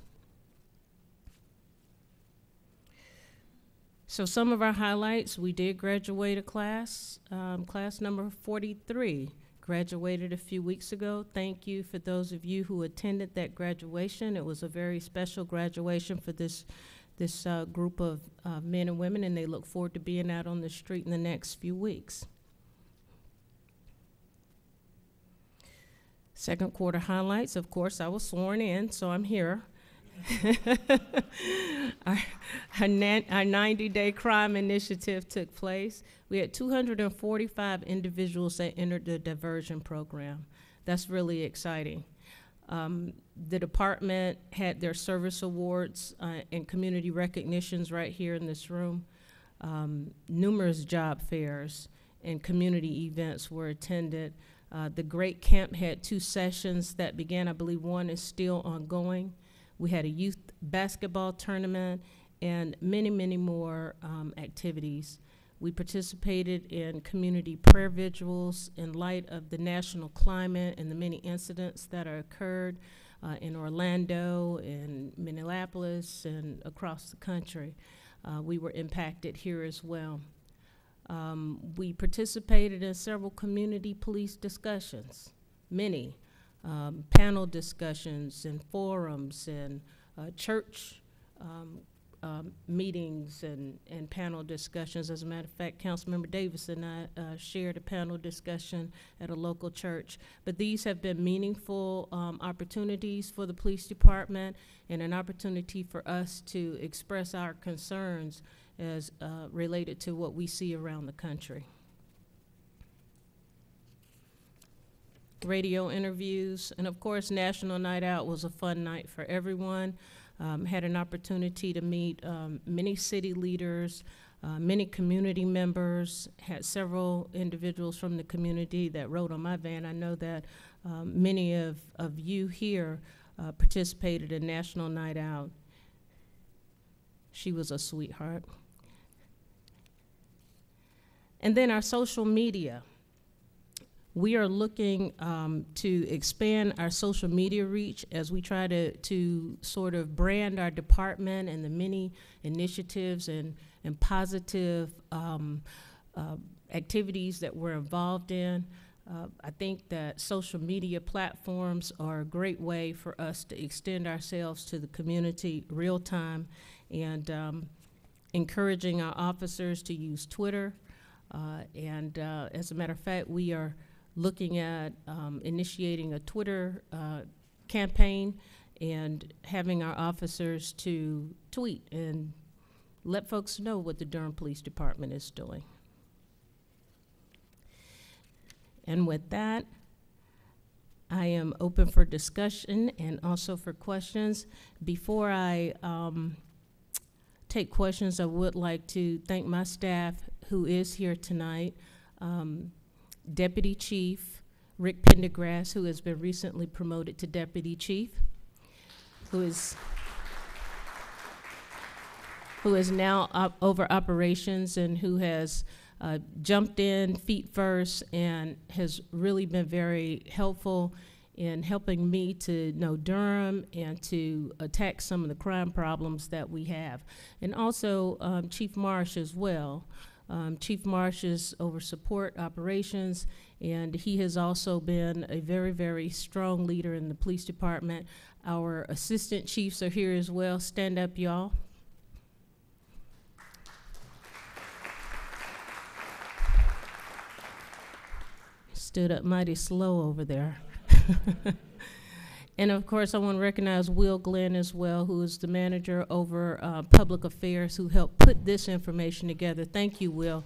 So some of our highlights, we did graduate a class, um, class number forty-three. Graduated a few weeks ago. Thank you for those of you who attended that graduation. It was a very special graduation for this this uh, group of uh, men and women, and they look forward to being out on the street in the next few weeks. Second quarter highlights, of course, I was sworn in, so I'm here. our, our ninety-day crime initiative took place. We had two hundred forty-five individuals that entered the diversion program. That's really exciting. Um, the department had their service awards uh, and community recognitions right here in this room. Um, numerous job fairs and community events were attended. Uh, the Great Camp had two sessions that began. I believe one is still ongoing. We had a youth basketball tournament and many, many more um, activities. We participated in community prayer vigils in light of the national climate and the many incidents that are occurred uh, in Orlando and Minneapolis and across the country. Uh, we were impacted here as well. Um, we participated in several community police discussions, many. Um, panel discussions and forums and uh, church um, um, meetings and, and panel discussions. As a matter of fact, Councilmember Davis and I uh, shared a panel discussion at a local church. But these have been meaningful um, opportunities for the police department and an opportunity for us to express our concerns as uh, related to what we see around the country. Radio interviews, and of course, National Night Out was a fun night for everyone. Um, had an opportunity to meet um, many city leaders, uh, many community members, had several individuals from the community that rode on my van. I know that um, many of, of you here uh, participated in National Night Out. She was a sweetheart. And then our social media. We are looking um, to expand our social media reach as we try to, to sort of brand our department and the many initiatives and, and positive um, uh, activities that we're involved in. Uh, I think that social media platforms are a great way for us to extend ourselves to the community real time, and um, encouraging our officers to use Twitter. Uh, and uh, as a matter of fact, we are looking at um, initiating a Twitter uh, campaign and having our officers to tweet and let folks know what the Durham Police Department is doing. And with that, I am open for discussion and also for questions. Before I um, take questions, I would like to thank my staff who is here tonight. Um, Deputy Chief Rick Pendergrass, who has been recently promoted to Deputy Chief, who is who is now op over operations and who has uh, jumped in feet first and has really been very helpful in helping me to know Durham and to attack some of the crime problems that we have. And also um, Chief Marsh as well. Um, Chief Marsh is over support operations, and he has also been a very, very strong leader in the police department. Our assistant chiefs are here as well. Stand up, y'all. Stood up mighty slow over there. And of course, I want to recognize Will Glenn as well, who is the manager over uh, public affairs, who helped put this information together. Thank you, Will.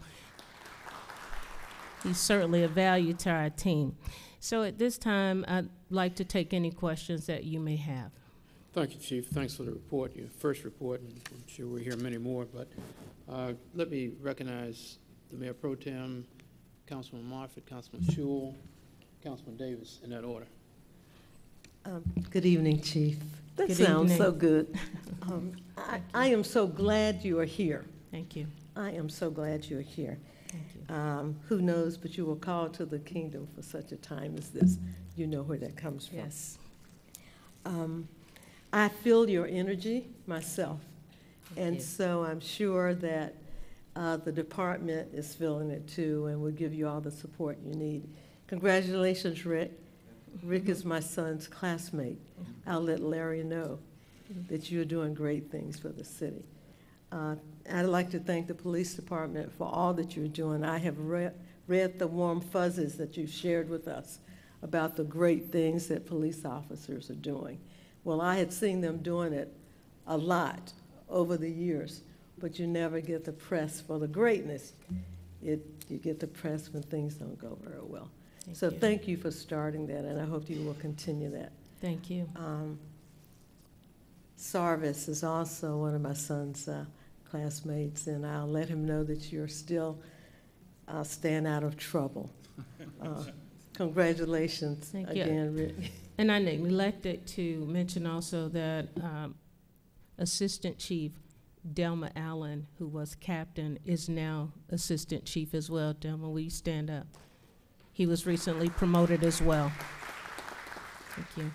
He's certainly a value to our team. So at this time, I'd like to take any questions that you may have. Thank you, Chief. Thanks for the report, your first report, and I'm sure we'll hear many more. But uh, let me recognize the Mayor Pro Tem, Councilman Moffitt, Councilman Schewel, Councilman Davis, in that order. Um, good evening, Chief. That Good sounds evening. so good. Um, I, I am so glad you are here. Thank you. I am so glad you are here. Thank you. Um, who knows, but you were called to the kingdom for such a time as this. You know where that comes from. Yes. Um, I feel your energy myself, Thank and you. so I'm sure that uh, the department is feeling it too, and will give you all the support you need. Congratulations, Rick. Rick is my son's classmate. I'll let Larry know that you're doing great things for the city. Uh, I'd like to thank the police department for all that you're doing. I have read, read the warm fuzzies that you've shared with us about the great things that police officers are doing. Well, I had seen them doing it a lot over the years, but you never get the press for the greatness. It, you get the press when things don't go very well. Thank so you. thank you for starting that, and I hope you will continue that. Thank you. Um, Sarvis is also one of my son's uh, classmates, and I'll let him know that you're still uh, staying out of trouble. Uh, congratulations Thank you. again, Rick. And I neglected to mention also that um, Assistant Chief Delma Allen, who was captain, is now Assistant Chief as well. Delma, will you stand up? He was recently promoted as well. Thank you.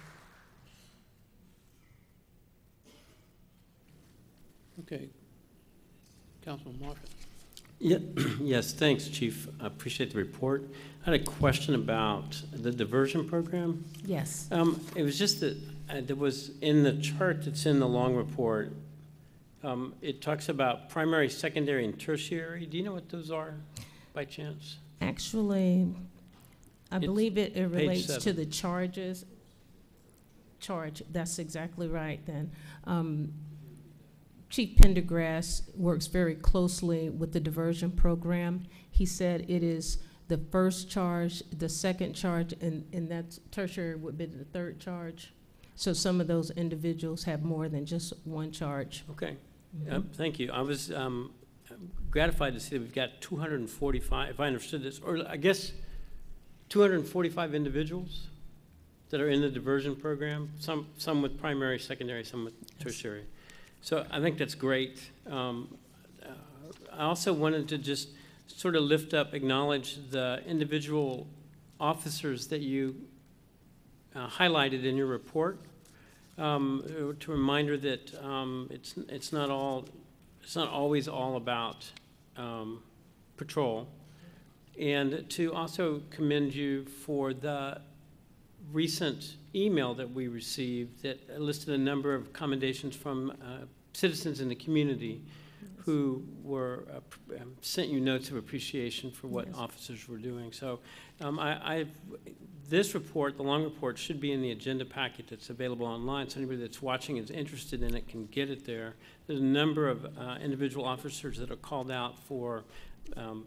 Okay. Councilman Moffitt. Yeah, yes, thanks, Chief. I appreciate the report. I had a question about the diversion program. Yes. Um, it was just that uh, there was in the chart that's in the long report, Um, It talks about primary, secondary, and tertiary. Do you know what those are by chance? Actually, I It's believe it, it page relates to seven. the charges. Charge, that's exactly right then. Um, Chief Pendergrass works very closely with the diversion program. He said it is the first charge, the second charge, and, and that's tertiary would be the third charge. So some of those individuals have more than just one charge. Okay. Mhm. Uh, Thank you. I was um, gratified to see that we've got two hundred forty-five, if I understood this, or I guess two hundred forty-five individuals that are in the diversion program, some, some with primary, secondary, some with tertiary. So I think that's great. Um, uh, I also wanted to just sort of lift up, acknowledge the individual officers that you uh, highlighted in your report. Um, to a reminder that um, it's it's not all it's not always all about um, patrol, and to also commend you for the recent email that we received that listed a number of commendations from uh, citizens in the community who were uh, pr- um, sent you notes of appreciation for what Yes. officers were doing. So um, I, I've, this report, the long report, should be in the agenda packet that's available online, so anybody that's watching is interested in it can get it there. There's a number of uh, individual officers that are called out for um,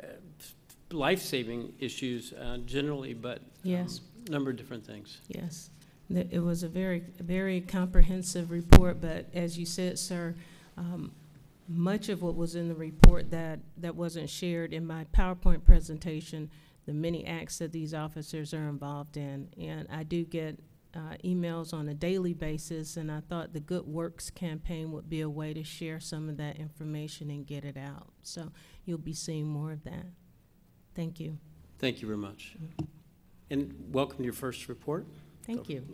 life-saving issues uh, generally, but Yes. a number of different things. Yes, Th- it was a very, very comprehensive report, but as you said, sir, um, much of what was in the report that, that wasn't shared in my PowerPoint presentation, the many acts that these officers are involved in. And I do get uh, emails on a daily basis, and I thought the Good Works campaign would be a way to share some of that information and get it out. So you'll be seeing more of that. Thank you. Thank you very much. And welcome to your first report. Thank you.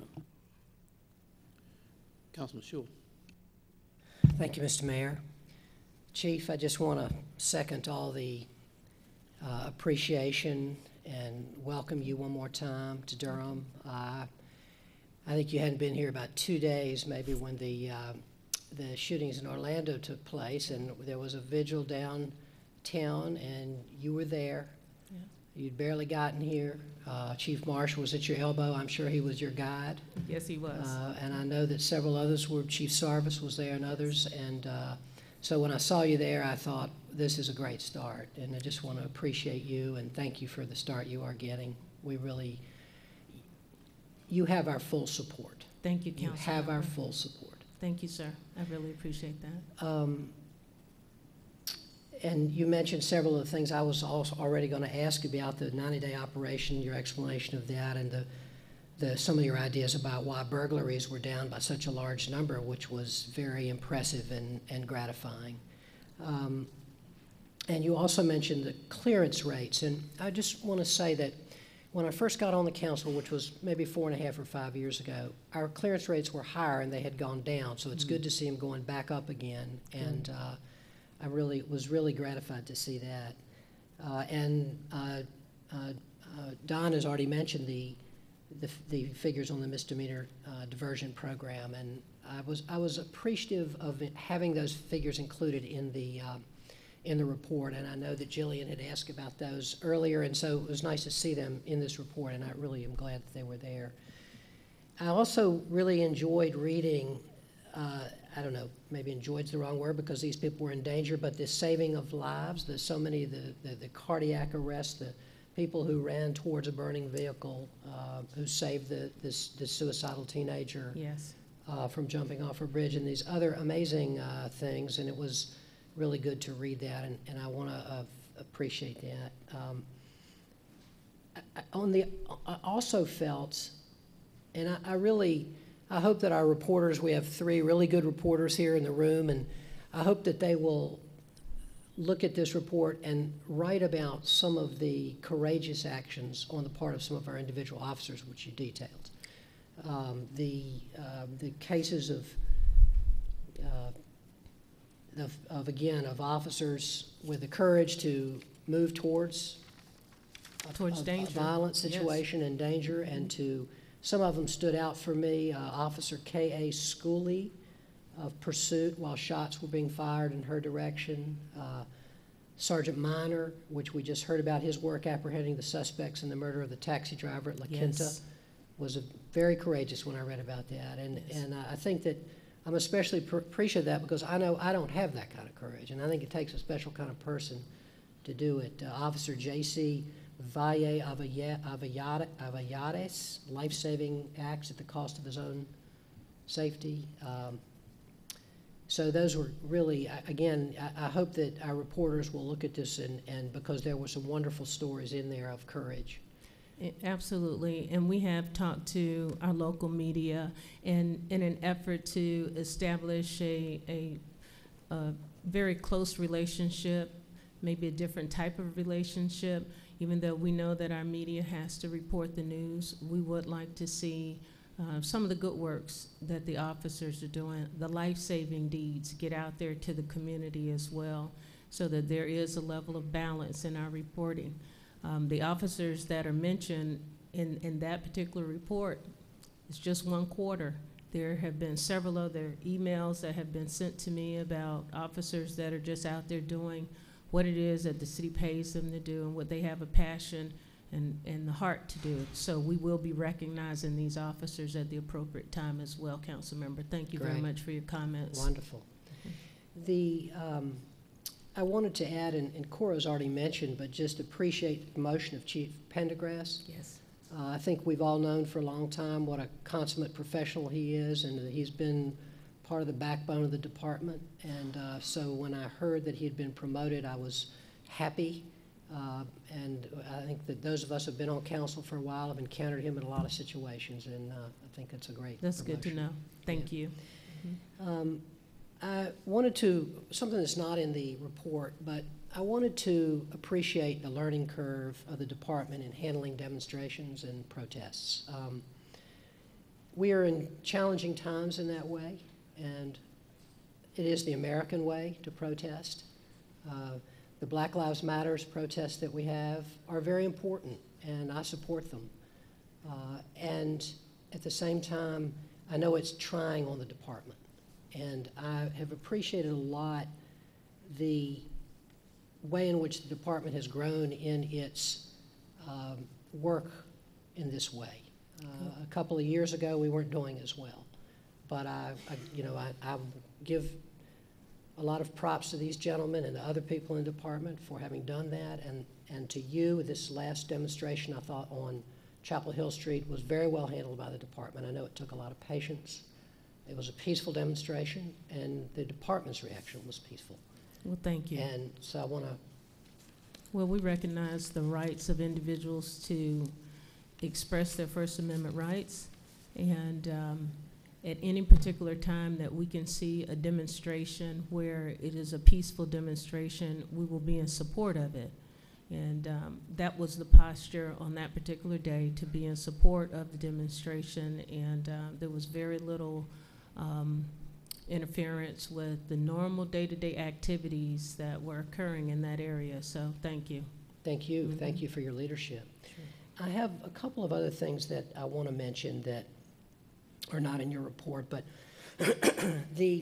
Councilman Schul. Thank you, Mister Mayor. Chief, I just want to second all the uh, appreciation and welcome you one more time to Durham. Uh, I think you hadn't been here about two days, maybe when the uh, the shootings in Orlando took place, and there was a vigil downtown, and you were there. Yeah. You'd barely gotten here. Uh, Chief Marshall was at your elbow. I'm sure he was your guide. Yes, he was. Uh, and I know that several others were. Chief Sarvis was there, and others. And uh, so when I saw you there, I thought this is a great start, and I just want to appreciate you and thank you for the start you are getting. We really, you have our full support. Thank you, You Councilman. have our full support. Thank you, sir. I really appreciate that. Um, and you mentioned several of the things I was also already going to ask about, the ninety-day operation, your explanation of that, and the, the some of your ideas about why burglaries were down by such a large number, which was very impressive and, and gratifying. Um, and you also mentioned the clearance rates, and I just want to say that when I first got on the council, which was maybe four and a half or five years ago, our clearance rates were higher and they had gone down. So it's Mm. good to see them going back up again. And uh, I really was really gratified to see that. Uh, and uh, uh, uh, Don has already mentioned the the, the figures on the misdemeanor uh, diversion program, and I was I was appreciative of it, having those figures included in the uh, in the report, and I know that Jillian had asked about those earlier, and so it was nice to see them in this report, and I really am glad that they were there. I also really enjoyed reading, uh, I don't know, maybe enjoyed's the wrong word because these people were in danger, but the saving of lives, the so many, the, the, the cardiac arrests, the people who ran towards a burning vehicle, uh, who saved the, this, this suicidal teenager Yes. uh, from jumping off a bridge, and these other amazing uh, things, and it was really good to read that, and, and I want to uh, appreciate that. Um, I, I- on the, I also felt, and I, I really, I hope that our reporters, we have three really good reporters here in the room, and I hope that they will look at this report and write about some of the courageous actions on the part of some of our individual officers, which you detailed. Um, the, uh, the cases of uh, Of, of, again, of officers with the courage to move towards a, Towards a- danger. a violent Yes. situation and danger, and to, some of them stood out for me. Uh, Officer K A Schooley, of pursuit while shots were being fired in her direction. Uh, Sergeant Minor, which we just heard about, his work apprehending the suspects in the murder of the taxi driver at La Quinta, Yes. was a, very courageous when I read about that. And, Yes. and I think that I'm especially pr- appreciative of that because I know I don't have that kind of courage, and I think it takes a special kind of person to do it. Uh, Officer J C Valle Avaya- Avayade- Avallades, life-saving acts at the cost of his own safety. Um, so those were really, I- again, I, I hope that our reporters will look at this and, and because there were some wonderful stories in there of courage. I- Absolutely, and we have talked to our local media in, in an effort to establish a, a, a very close relationship, maybe a different type of relationship. Even though we know that our media has to report the news, we would like to see uh, some of the good works that the officers are doing, the life-saving deeds, get out there to the community as well, so that there is a level of balance in our reporting. Um, the officers that are mentioned in, in that particular report, it's just one quarter. There have been several other emails that have been sent to me about officers that are just out there doing what it is that the city pays them to do and what they have a passion and, and the heart to do. So we will be recognizing these officers at the appropriate time as well, Council Member. Thank you very Great. much for your comments. Wonderful. The, um, I wanted to add, and, and Cora's already mentioned, but just appreciate the promotion of Chief Pendergrass. Yes. Uh, I think we've all known for a long time what a consummate professional he is, and that he's been part of the backbone of the department. And uh, so when I heard that he had been promoted, I was happy. Uh, and I think that those of us who have been on council for a while have encountered him in a lot of situations, and uh, I think it's a great That's good to promotion. know. Thank you. Um, I wanted to, something that's not in the report, but I wanted to appreciate the learning curve of the department in handling demonstrations and protests. Um, we are in challenging times in that way, and it is the American way to protest. Uh, the Black Lives Matters protests that we have are very important, and I support them. Uh, and at the same time, I know it's trying on the department. And I have appreciated a lot the way in which the department has grown in its um, work in this way. Uh, a couple of years ago, we weren't doing as well. But I, I you know, I, I give a lot of props to these gentlemen and the other people in the department for having done that. And, and to you, this last demonstration, I thought, on Chapel Hill Street was very well handled by the department. I know it took a lot of patience. It was a peaceful demonstration, and the department's reaction was peaceful. Well, thank you. And so I want to. Well, we recognize the rights of individuals to express their First Amendment rights, and um, at any particular time that we can see a demonstration where it is a peaceful demonstration, we will be in support of it. And um, that was the posture on that particular day, to be in support of the demonstration, and uh, there was very little um, interference with the normal day-to-day activities that were occurring in that area. So thank you. Thank you. Mm-hmm. Thank you for your leadership. Sure. I have a couple of other things that I want to mention that are not in your report, but the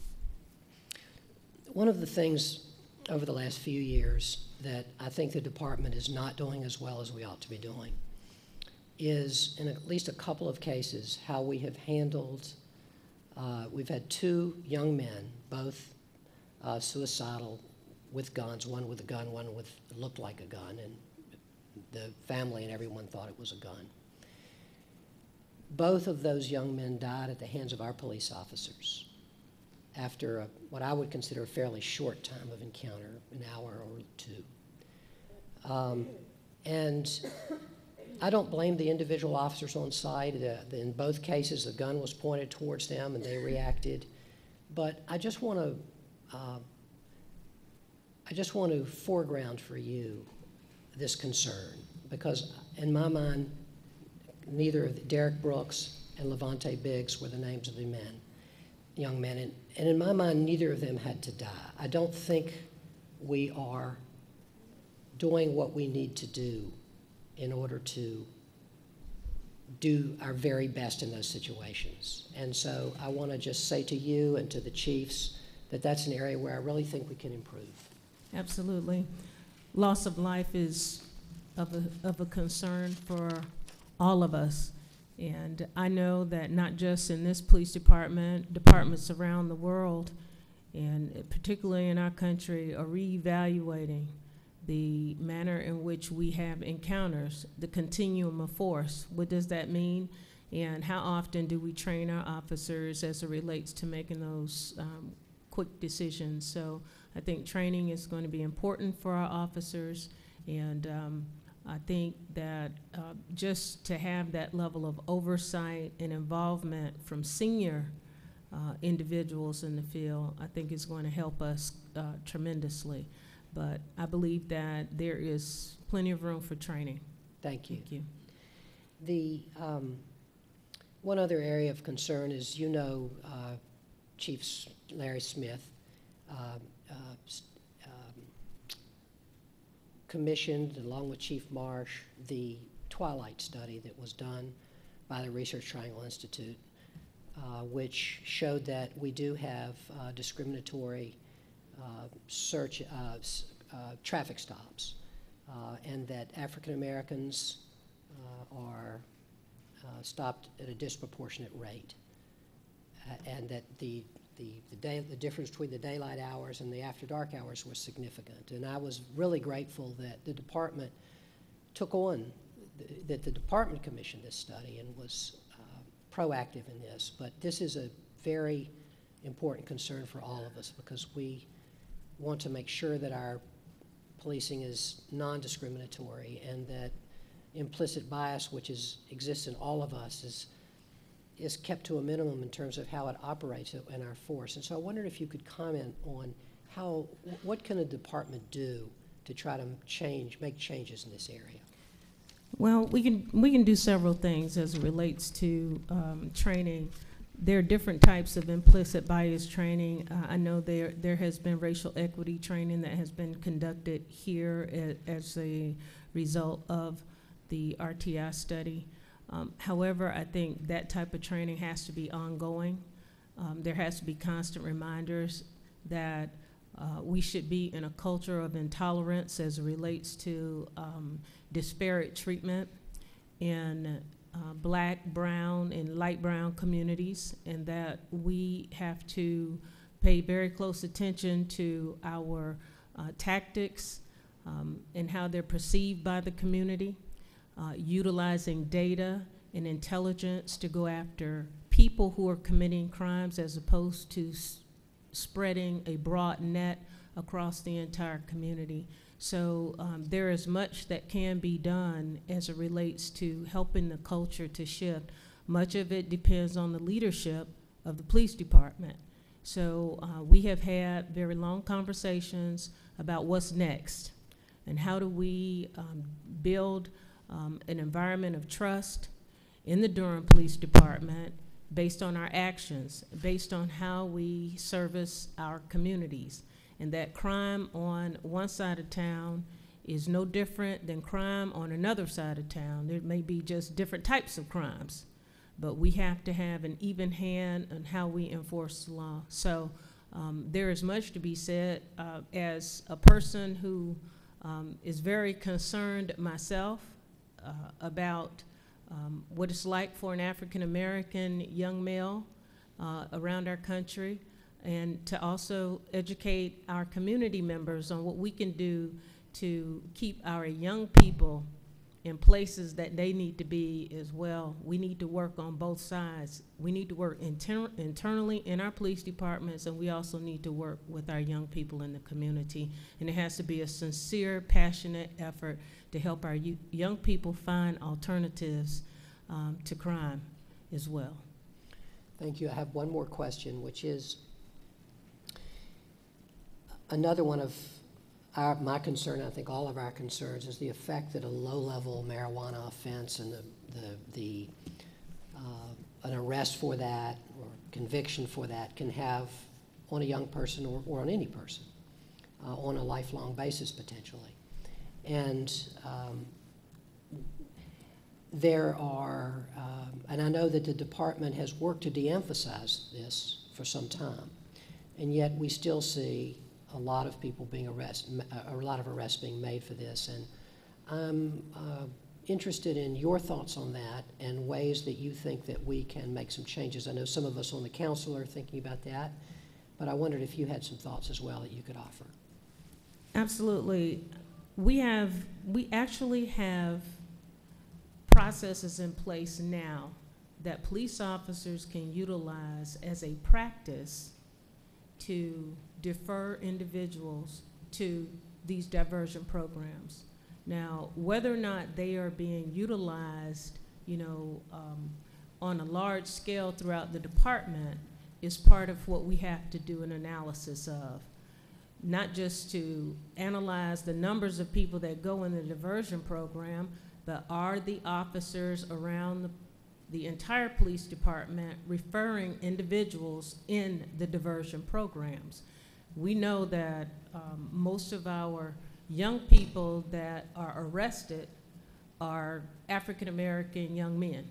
one of the things over the last few years that I think the department is not doing as well as we ought to be doing is, in at least a couple of cases, how we have handled, uh, we've had two young men, both uh, suicidal with guns, one with a gun, one with looked like a gun, and the family and everyone thought it was a gun. Both of those young men died at the hands of our police officers after a, what I would consider a fairly short time of encounter, an hour or two. Um, and I don't blame the individual officers on site. Uh, in both cases, a gun was pointed towards them and they reacted. But I just want to, uh, I just want to foreground for you this concern, because in my mind, neither Derek Brooks and Levante Biggs were the names of the men, young men, and, and in my mind, neither of them had to die. I don't think we are doing what we need to do in order to do our very best in those situations. And so I want to just say to you and to the chiefs that that's an area where I really think we can improve. Absolutely. Loss of life is of a, of a concern for all of us. And I know that not just in this police department, departments around the world, and particularly in our country, are reevaluating the manner in which we have encounters, the continuum of force. What does that mean? And how often do we train our officers as it relates to making those um, quick decisions? So I think training is going to be important for our officers, and um, I think that uh, just to have that level of oversight and involvement from senior uh, individuals in the field, I think is going to help us uh, tremendously. But I believe that there is plenty of room for training. Thank you. Thank you. The um, one other area of concern is, you know, uh, Chief Larry Smith uh, uh, um, commissioned, along with Chief Marsh, the Twilight study that was done by the Research Triangle Institute, uh, which showed that we do have uh, discriminatory uh, search uh, uh, traffic stops, uh, and that African Americans uh, are uh, stopped at a disproportionate rate, uh, and that the the the, day, the difference between the daylight hours and the after dark hours was significant. And I was really grateful that the department took on th that the department commissioned this study and was uh, proactive in this. But this is a very important concern for all of us, because we want to make sure that our policing is non-discriminatory, and that implicit bias, which is, exists in all of us, is, is kept to a minimum in terms of how it operates in our force. And so I wondered if you could comment on how, what can a department do to try to change, make changes in this area? Well, we can, we can do several things as it relates to um, training. There are different types of implicit bias training. Uh, I know there there has been racial equity training that has been conducted here a, as a result of the R T I study. Um, however, I think that type of training has to be ongoing. Um, there has to be constant reminders that uh, we should be in a culture of intolerance as it relates to um, disparate treatment in Uh, black, brown, and light brown communities, and that we have to pay very close attention to our uh, tactics um, and how they're perceived by the community, uh, utilizing data and intelligence to go after people who are committing crimes, as opposed to s spreading a broad net across the entire community. So um, there is much that can be done as it relates to helping the culture to shift. Much of it depends on the leadership of the police department. So uh, we have had very long conversations about what's next and how do we um, build um, an environment of trust in the Durham Police Department based on our actions, based on how we service our communities. And that crime on one side of town is no different than crime on another side of town. There may be just different types of crimes, but we have to have an even hand on how we enforce the law. So um, there is much to be said. Uh, as a person who um, is very concerned myself uh, about um, what it's like for an African American young male uh, around our country, and to also educate our community members on what we can do to keep our young people in places that they need to be as well. We need to work on both sides. We need to work inter internally in our police departments, and we also need to work with our young people in the community. And it has to be a sincere, passionate effort to help our young people find alternatives um, to crime as well. Thank you. I have one more question, which is, another one of our, my concern, I think all of our concerns, is the effect that a low-level marijuana offense and the, the, the uh, an arrest for that or conviction for that can have on a young person or, or on any person uh, on a lifelong basis potentially. And um, there are, um, and I know that the department has worked to de-emphasize this for some time, and yet we still see a lot of people being arrested, a lot of arrests being made for this. And I'm uh, interested in your thoughts on that and ways that you think that we can make some changes. I know some of us on the council are thinking about that, but I wondered if you had some thoughts as well that you could offer. Absolutely. We have, we actually have processes in place now that police officers can utilize as a practice to defer individuals to these diversion programs. Now, whether or not they are being utilized, you know, um, on a large scale throughout the department is part of what we have to do an analysis of. Not just to analyze the numbers of people that go in the diversion program, but are the officers around the, the entire police department referring individuals in the diversion programs? We know that um, most of our young people that are arrested are African American young men,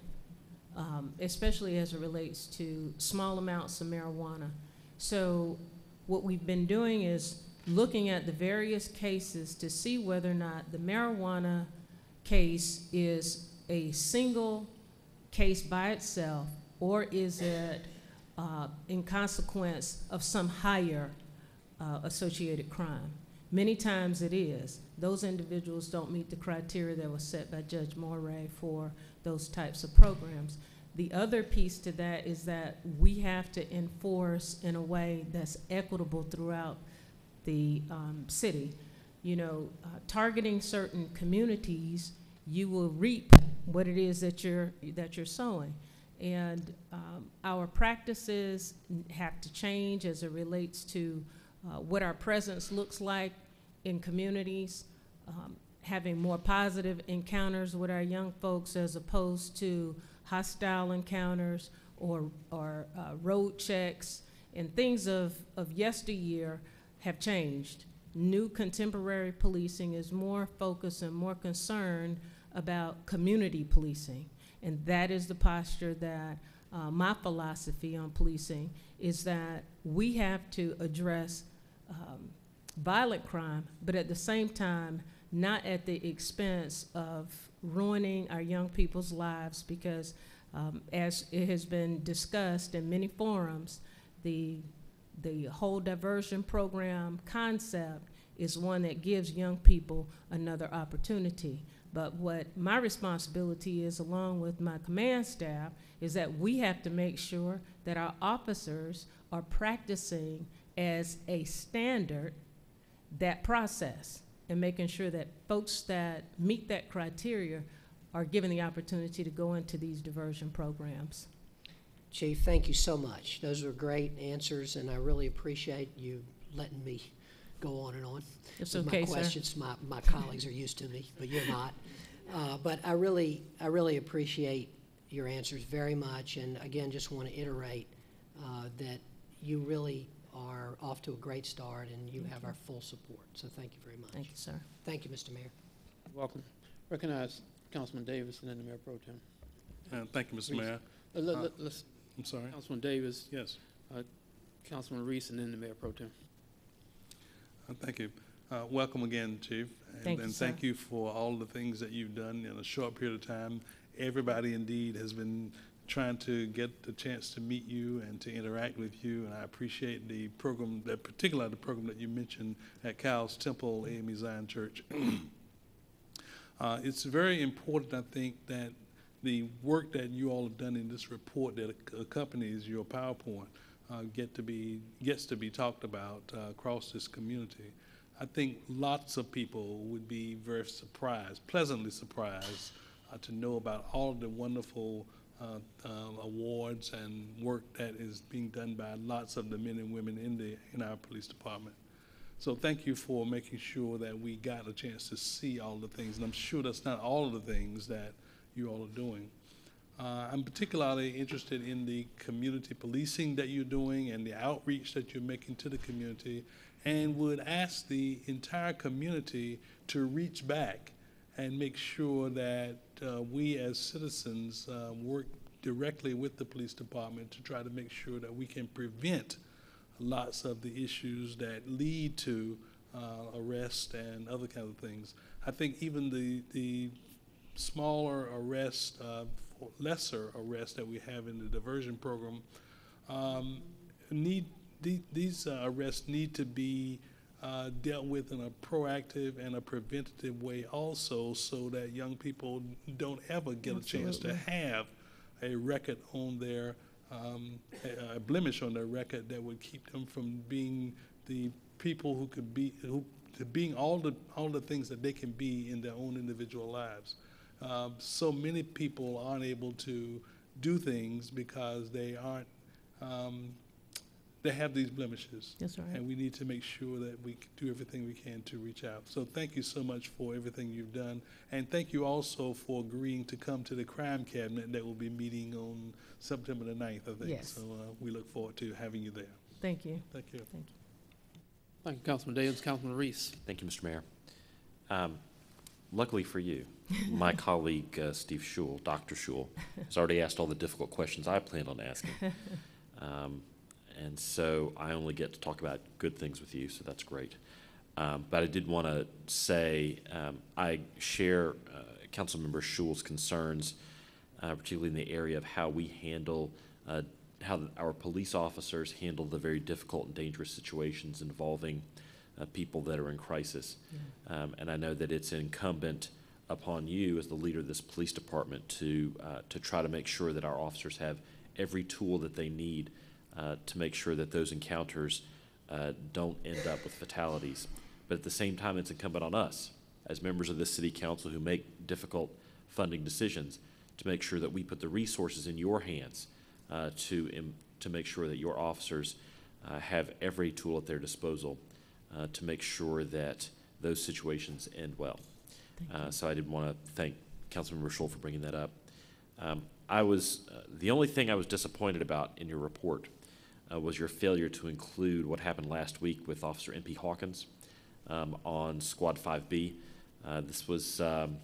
um, especially as it relates to small amounts of marijuana. So what we've been doing is looking at the various cases to see whether or not the marijuana case is a single case by itself, or is it uh, in consequence of some higher uh, associated crime. Many times it is. Those individuals don't meet the criteria that was set by Judge Moray for those types of programs. The other piece to that is that we have to enforce in a way that's equitable throughout the um, city. You know, uh, targeting certain communities, you will reap what it is that you're, that you're sowing. And um, our practices have to change as it relates to uh, what our presence looks like in communities, um, having more positive encounters with our young folks as opposed to hostile encounters or, or uh, road checks, and things of, of yesteryear have changed. New contemporary policing is more focused and more concerned about community policing. And that is the posture that uh, my philosophy on policing is, that we have to address um, violent crime, but at the same time, not at the expense of ruining our young people's lives, because um, as it has been discussed in many forums, the, the whole diversion program concept is one that gives young people another opportunity. But what my responsibility is, along with my command staff, is that we have to make sure that our officers are practicing as a standard that process, and making sure that folks that meet that criteria are given the opportunity to go into these diversion programs. Chief, thank you so much. Those were great answers, and I really appreciate you letting me go on and on It's with okay, my sir. questions. My, my colleagues are used to me, but you're not. Uh, but I really, I really appreciate your answers very much, and again, just want to iterate uh, that you really are off to a great start, and you Thank have you. our full support. So thank you very much. Thank you, sir. Thank you, Mister Mayor. Welcome. Recognize Councilman Davis and then the Mayor Pro Tem. Uh, Thank you, Mister Reese. Mayor. Uh, let, Uh, let, let's, I'm sorry. Councilman Davis, Yes. uh, Councilman Reese, and then the Mayor Pro Tem. Uh, Thank you. Uh, Welcome again, Chief. And- Thank you, And sir. thank you for all the things that you've done in a short period of time. Everybody indeed has been trying to get the chance to meet you and to interact with you, and I appreciate the program, that particular the program that you mentioned at Cal's Temple A M E Zion Church. uh, it's very important, I think, that the work that you all have done in this report that ac- accompanies your PowerPoint uh, get to be gets to be talked about uh, across this community. I think lots of people would be very surprised, pleasantly surprised, uh, to know about all of the wonderful uh, uh, awards and work that is being done by lots of the men and women in the in our police department. So thank you for making sure that we got a chance to see all the things, and I'm sure that's not all of the things that you all are doing. Uh, I'm particularly interested in the community policing that you're doing and the outreach that you're making to the community, and would ask the entire community to reach back and make sure that uh, we as citizens uh, work directly with the police department to try to make sure that we can prevent lots of the issues that lead to uh, arrest and other kind of things. I think even the, the smaller arrests, uh, lesser arrests that we have in the diversion program, um, need the, these uh, arrests need to be uh, dealt with in a proactive and a preventative way also, so that young people don't ever get Absolutely. a chance to have a record on their, um, a, a blemish on their record that would keep them from being the people who could be, who, to being all the, all the things that they can be in their own individual lives. Um, so many people aren't able to do things because they aren't, um, they have these blemishes. That's right. And we need to make sure that we do everything we can to reach out. So thank you so much for everything you've done. And thank you also for agreeing to come to the crime cabinet that will be meeting on September the ninth, I think. Yes. So uh, we look forward to having you there. Thank you. Thank you. Thank you. Thank you, Councilman Davis. Councilman Reese. Thank you, Mister Mayor. Um, luckily for you, my colleague, uh, Steve Schul, Doctor Schul, has already asked all the difficult questions I planned on asking. Um, and so I only get to talk about good things with you, so that's great. Um, but I did want to say um, I share uh, Councilmember Schul's concerns, uh, particularly in the area of how we handle, uh, how our police officers handle the very difficult and dangerous situations involving uh, people that are in crisis. Yeah. Um, and I know that it's incumbent upon you as the leader of this police department to, uh, to try to make sure that our officers have every tool that they need uh, to make sure that those encounters uh, don't end up with fatalities. But at the same time, it's incumbent on us as members of this city council who make difficult funding decisions to make sure that we put the resources in your hands uh, to, im to make sure that your officers uh, have every tool at their disposal uh, to make sure that those situations end well. Uh, so I did want to thank Councilmember Schul for bringing that up. Um, I was, uh, the only thing I was disappointed about in your report uh, was your failure to include what happened last week with Officer M P Hawkins um, on Squad five B. Uh, this was um,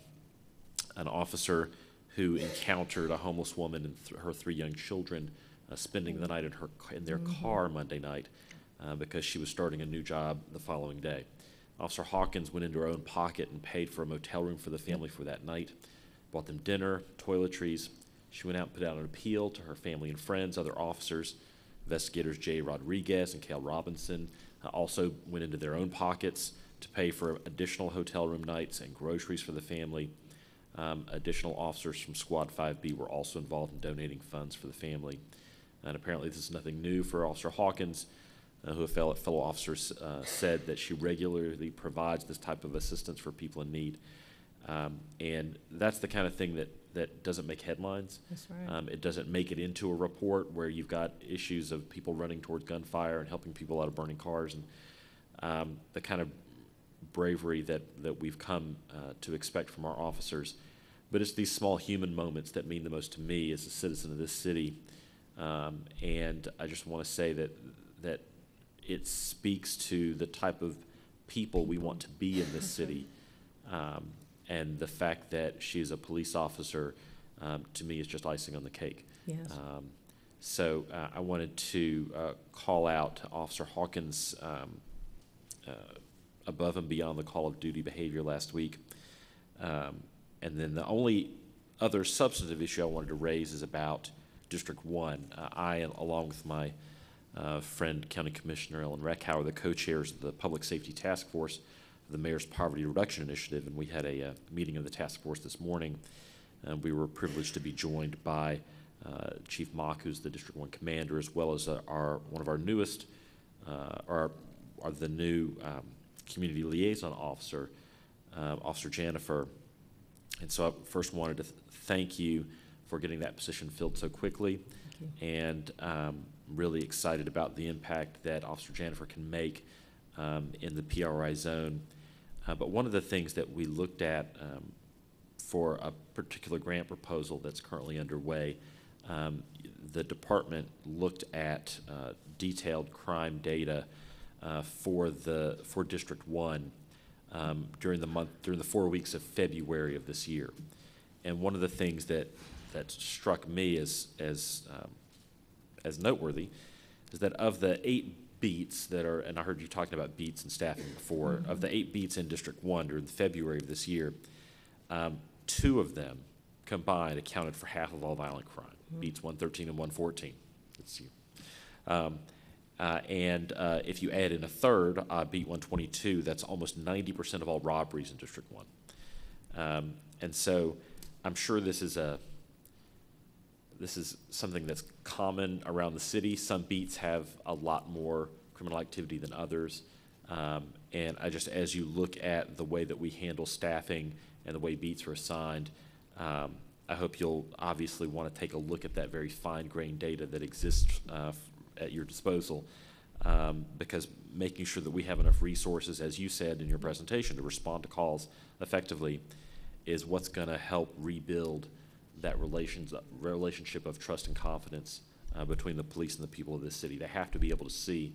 an officer who encountered a homeless woman and th her three young children uh, spending the night in, her, in their mm-hmm. car Monday night uh, because she was starting a new job the following day. Officer Hawkins went into her own pocket and paid for a motel room for the family for that night, bought them dinner, toiletries. She went out and put out an appeal to her family and friends. Other officers, investigators Jay Rodriguez and Cale Robinson, uh, also went into their own pockets to pay for additional hotel room nights and groceries for the family. Um, additional officers from Squad five B were also involved in donating funds for the family. And apparently this is nothing new for Officer Hawkins, Uh, who a fellow, fellow officers uh, said that she regularly provides this type of assistance for people in need. Um, and that's the kind of thing that, that doesn't make headlines. That's right. Um, it doesn't make it into a report where you've got issues of people running towards gunfire and helping people out of burning cars, and um, the kind of bravery that, that we've come uh, to expect from our officers. But it's these small human moments that mean the most to me as a citizen of this city. Um, and I just want to say that that it speaks to the type of people we want to be in this city. Um, and the fact that she's a police officer, um, to me, is just icing on the cake. Yes. Um, so uh, I wanted to uh, call out Officer Hawkins' um, uh, above and beyond the call of duty behavior last week. Um, and then the only other substantive issue I wanted to raise is about District one. Uh, I, along with my Uh, friend, County Commissioner Ellen Reckhauer, the co-chairs of the Public Safety Task Force of the Mayor's Poverty Reduction Initiative, and we had a uh, meeting of the task force this morning. And we were privileged to be joined by uh, Chief Mock, who's the District one commander, as well as uh, our one of our newest, uh, our, our the new um, community liaison officer, uh, Officer Jennifer. And so I first wanted to th thank you for getting that position filled so quickly, and um, really excited about the impact that Officer Jennifer can make um, in the P R I zone. Uh, but one of the things that we looked at um, for a particular grant proposal that's currently underway, um, the department looked at uh, detailed crime data uh, for the for District one um, during the month during the four weeks of February of this year. and one of the things that, that struck me as, as, um, as noteworthy is that of the eight beats that are, and I heard you talking about beats and staffing before, Mm-hmm. of the eight beats in District One during February of this year, um, two of them combined accounted for half of all violent crime, Mm-hmm. beats one thirteen and one fourteen. That's you. Um, uh, and uh, if you add in a third, uh, beat one twenty-two, that's almost ninety percent of all robberies in District One. Um, and so I'm sure this is a, this is something that's common around the city. Some beats have a lot more criminal activity than others. Um, and I just, as you look at the way that we handle staffing and the way beats are assigned, um, I hope you'll obviously want to take a look at that very fine-grained data that exists uh, at your disposal, um, because making sure that we have enough resources, as you said in your presentation, to respond to calls effectively is what's going to help rebuild that relations, relationship of trust and confidence uh, between the police and the people of this city. They have to be able to see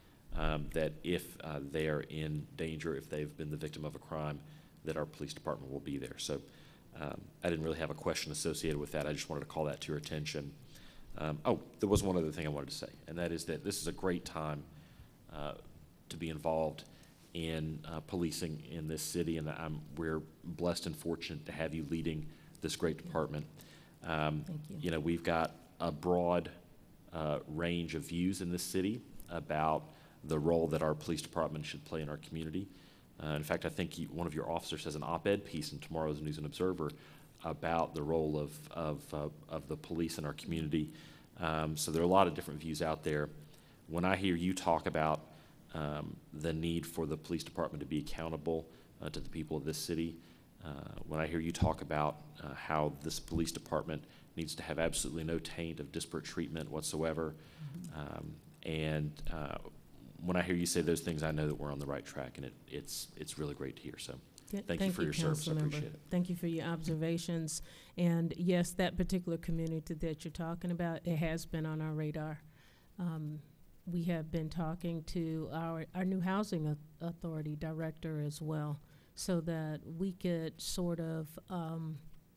um, that if uh, they are in danger, if they've been the victim of a crime, that our police department will be there. So um, I didn't really have a question associated with that. I just wanted to call that to your attention. Um, oh, there was one other thing I wanted to say, and that is that this is a great time uh, to be involved in uh, policing in this city, and I'm, we're blessed and fortunate to have you leading this great department. Um, Thank you. You know, we've got a broad uh, range of views in this city about the role that our police department should play in our community. Uh, in fact, I think you, one of your officers has an op-ed piece in tomorrow's News and Observer about the role of, of, uh, of the police in our community. Um, so there are a lot of different views out there. When I hear you talk about um, the need for the police department to be accountable uh, to the people of this city, uh, when I hear you talk about uh, how this police department needs to have absolutely no taint of disparate treatment whatsoever, mm-hmm. um, and uh, when I hear you say those things, I know that we're on the right track, and it, it's, it's really great to hear. So Th- thank, you for your service. I Councilmember. appreciate it. Thank you for your observations. And yes, that particular community that you're talking about, it has been on our radar. Um, we have been talking to our, our new housing a- authority director as well, so that we could sort of um,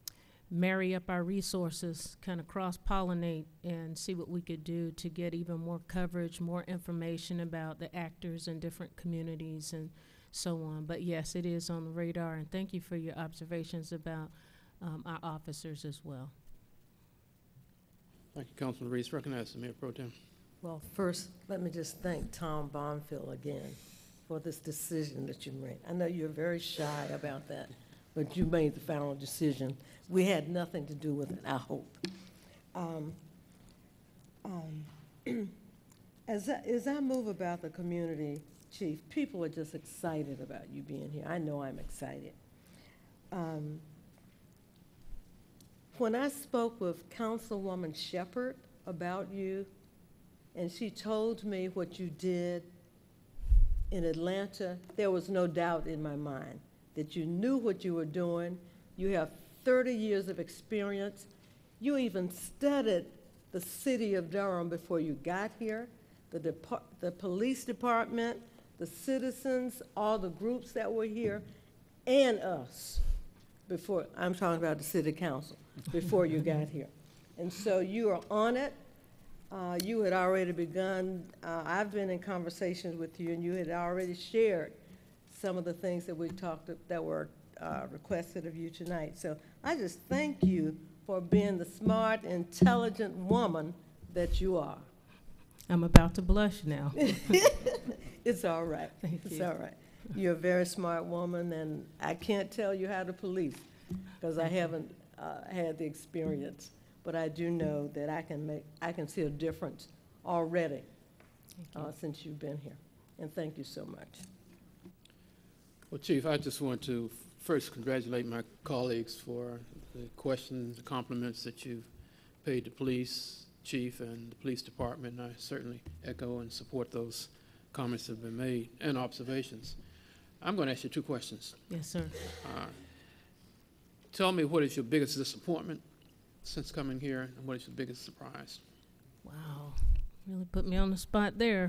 marry up our resources, kind of cross-pollinate and see what we could do to get even more coverage, more information about the actors in different communities and so on. But yes, it is on the radar, and thank you for your observations about um, our officers as well. Thank you, Councilman Reese. Recognize the Mayor Pro Tem. Well, first, let me just thank Tom Bonfield again for this decision that you made. I know you're very shy about that, but you made the final decision. We had nothing to do with it, I hope. Um, um, as, I, as I move about the community, Chief, people are just excited about you being here. I know I'm excited. Um, when I spoke with Councilwoman Shepherd about you, and she told me what you did in Atlanta, there was no doubt in my mind that you knew what you were doing. You have thirty years of experience. You even studied the city of Durham before you got here, the, depart the police department, the citizens, all the groups that were here, and us before, I'm talking about the city council, before you got here. And so you are on it. Uh, you had already begun, uh, I've been in conversations with you, and you had already shared some of the things that we talked, that were uh, requested of you tonight. So I just thank you for being the smart, intelligent woman that you are. I'm about to blush now. It's all right. Thank it's you. all right. You're a very smart woman, and I can't tell you how to police because I haven't uh, had the experience. But I do know that I can make, I can see a difference already uh, since you've been here. And thank you so much. Well, Chief, I just want to first congratulate my colleagues for the questions, the compliments that you've paid the police chief and the police department. And I certainly echo and support those comments that have been made and observations. I'm going to ask you two questions. Yes, sir. Uh, tell me, what is your biggest disappointment since coming here, and what is your biggest surprise? Wow, really put me on the spot there.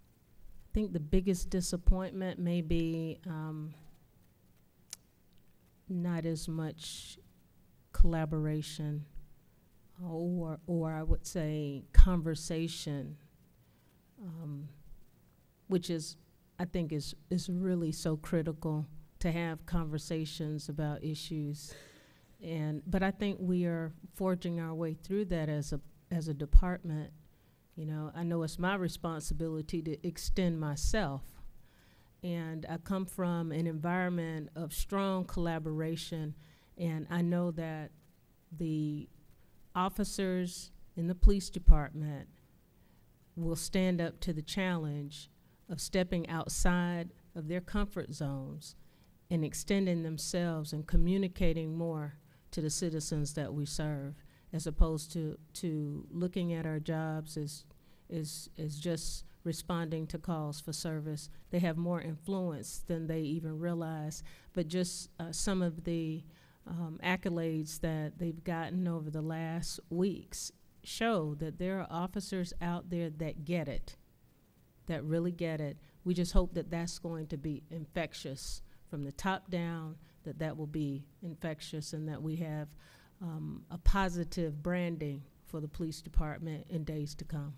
I think the biggest disappointment may be um, not as much collaboration or, or I would say conversation, um, which is, I think is, is really so critical to have conversations about issues. And, but I think we are forging our way through that as a, as a department. You know, I know it's my responsibility to extend myself. And I come from an environment of strong collaboration, and I know that the officers in the police department will stand up to the challenge of stepping outside of their comfort zones and extending themselves and communicating more to the citizens that we serve, as opposed to, to looking at our jobs as, as, as just responding to calls for service. They have more influence than they even realize. But just uh, some of the um, accolades that they've gotten over the last weeks show that there are officers out there that get it, that really get it. We just hope that that's going to be infectious from the top down, that that will be infectious, and that we have um, a positive branding for the police department in days to come.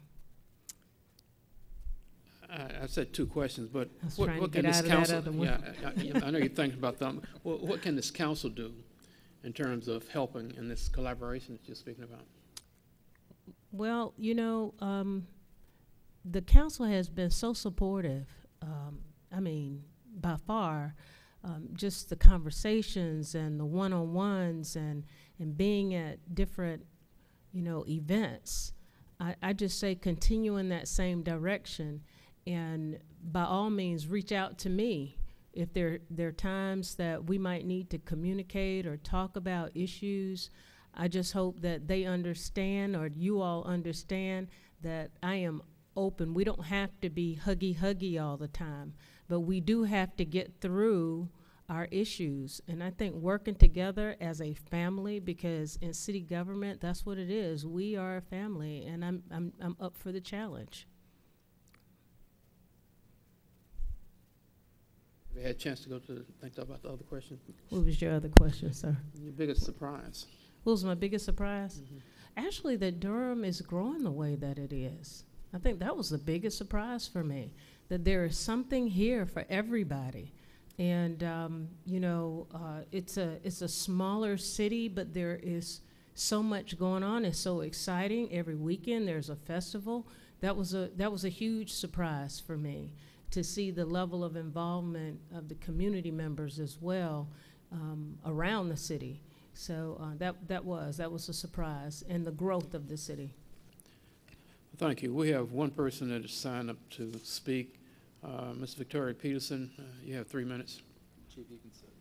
I, I said two questions, but I was what, trying what to can get this out of that council? other one. Yeah, I, I, I know you're thinking about that. What, what can this council do in terms of helping in this collaboration that you're speaking about? Well, you know, um, the council has been so supportive. Um, I mean, by far, um, just the conversations and the one-on-ones and and being at different, you know, events. I, I just say continue in that same direction, and by all means, reach out to me if there there are times that we might need to communicate or talk about issues. I just hope that they understand, or you all understand, that I am open. We don't have to be huggy-huggy all the time, but we do have to get through our issues. And I think working together as a family, because in city government, that's what it is. We are a family, and I'm, I'm, I'm up for the challenge. Have you had a chance to go to think about the other question? What was your other question, sir? Your biggest surprise? What was my biggest surprise? Mm-hmm. Actually, that Durham is growing the way that it is. I think that was the biggest surprise for me, that there is something here for everybody. And, um, you know, uh, it's a it's a smaller city, but there is so much going on. It's so exciting. Every weekend there's a festival. That was a, that was a huge surprise for me, to see the level of involvement of the community members as well um, around the city. So uh, that, that was, that was a surprise, and the growth of the city. Thank you. We have one person that has signed up to speak. Uh, Miz Victoria Peterson, uh, you have three minutes. Chief, you can sit.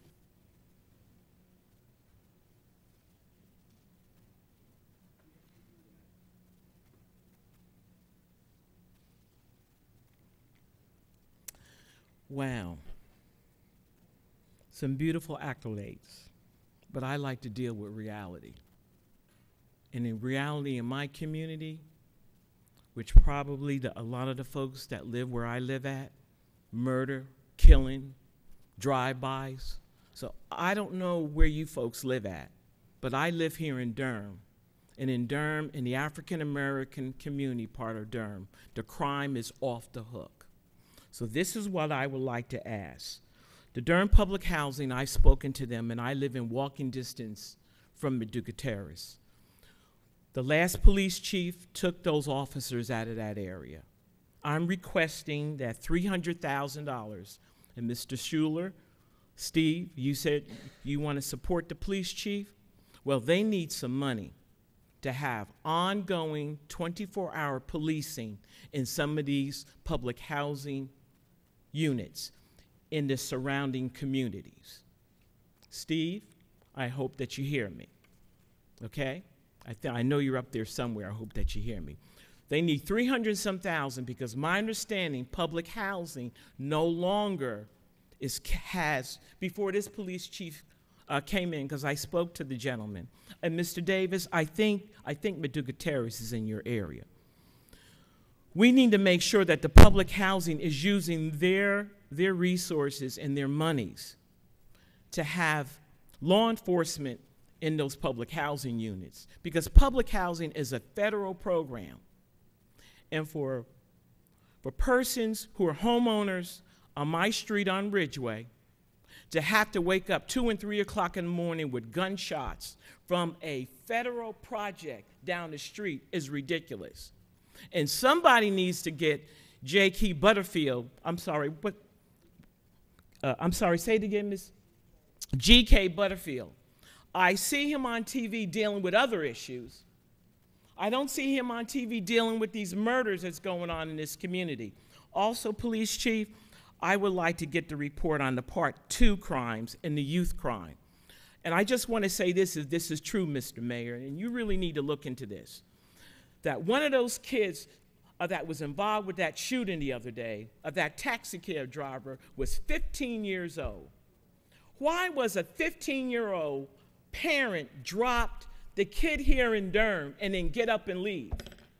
Wow. Some beautiful accolades, but I like to deal with reality. And in reality in my community, which probably the, a lot of the folks that live where I live at, murder, killing, drive-bys. So I don't know where you folks live at, but I live here in Durham. And in Durham, in the African-American community part of Durham, the crime is off the hook. So this is what I would like to ask. The Durham Public Housing, I've spoken to them, and I live in walking distance from Paducah Terrace. The last police chief took those officers out of that area. I'm requesting that three hundred thousand dollars, and Mister Schuler, Steve, you said you want to support the police chief? Well, they need some money to have ongoing twenty-four hour policing in some of these public housing units in the surrounding communities. Steve, I hope that you hear me, okay? I, th I know you're up there somewhere. I hope that you hear me. They need three hundred some thousand, because my understanding, public housing no longer is, has, before this police chief uh, came in, because I spoke to the gentleman. And Mister Davis, I think, I think Paducah Terrace is in your area. We need to make sure that the public housing is using their, their resources and their monies to have law enforcement in those public housing units, because public housing is a federal program. And for, for persons who are homeowners on my street on Ridgeway to have to wake up two and three o'clock in the morning with gunshots from a federal project down the street is ridiculous. And somebody needs to get J K Butterfield, I'm sorry, what, uh, I'm sorry, say it again, Miz G K Butterfield. I see him on T V dealing with other issues. I don't see him on T V dealing with these murders that's going on in this community. Also, Police Chief, I would like to get the report on the part two crimes and the youth crime. And I just want to say this is, this is true, Mister Mayor, and you really need to look into this. That one of those kids uh, that was involved with that shooting the other day, of that taxi cab driver, was fifteen years old. Why was a fifteen-year-old parent dropped the kid here in Durham and then get up and leave?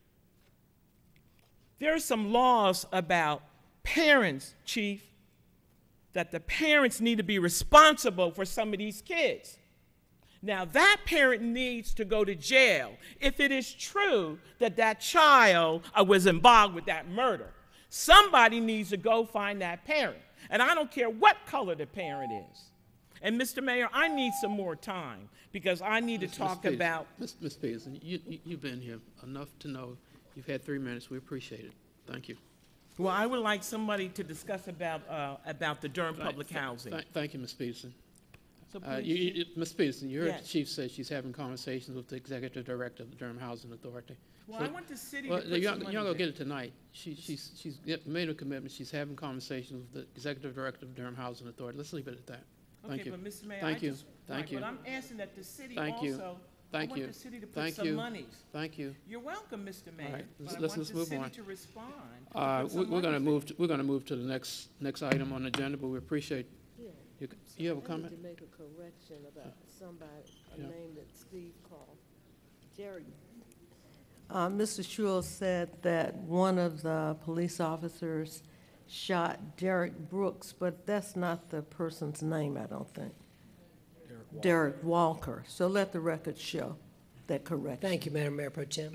There are some laws about parents, Chief, that the parents need to be responsible for some of these kids. Now, that parent needs to go to jail if it is true that that child uh, was involved with that murder. Somebody needs to go find that parent. And I don't care what color the parent is. And, Mister Mayor, I need some more time because I need to talk Miz about... Miz Miz Peterson, you, you, you've been here enough to know you've had three minutes. We appreciate it. Thank you. Well, I would like somebody to discuss about, uh, about the Durham Thank- public th- housing. th- Thank you, Miz Peterson. So Uh, please, you- you- Chief. Miz Peterson, you heard Yes. the chief say she's having conversations with the executive director of the Durham Housing Authority. Well, I want the city Well, to put you're some not money you're not gonna there. get it tonight. She, she's, she's get- made a commitment. She's having conversations with the executive director of Durham Housing Authority. Let's leave it at that. Thank Okay, you. but Mister Mayor, Thank I you. just, Thank right, you. but I'm asking that the city Thank you. also, Thank I you. want the city to put Thank some you. monies. Thank you. You're welcome, Mister Mayor. right, but let's- I let's- want let's the move city on. to respond. to Uh, put some we- We're gonna monies move, to- we're gonna move to the next, next item on the agenda, but we appreciate, you, you have a comment? I need to make a correction about somebody, a Yeah. name that Steve called. Jerry. Uh, Mister Shule said that one of the police officers shot Derek Brooks, but that's not the person's name, I don't think. Derek Walker. So let the record show that correction. Thank you, Madam Mayor Pro Tem.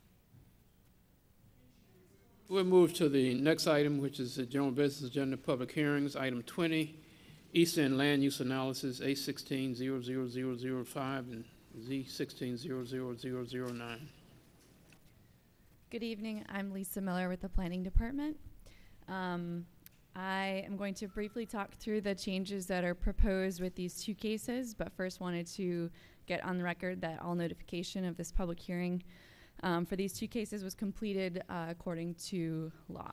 We'll move to the next item, which is the general business agenda, public hearings, item twenty, East End Land Use Analysis, A sixteen zero zero zero zero five and Z sixteen zero zero zero zero nine. Good evening. I'm Lisa Miller with the Planning Department. Um, I am going to briefly talk through the changes that are proposed with these two cases, but first wanted to get on the record that all notification of this public hearing um, for these two cases was completed uh, according to law.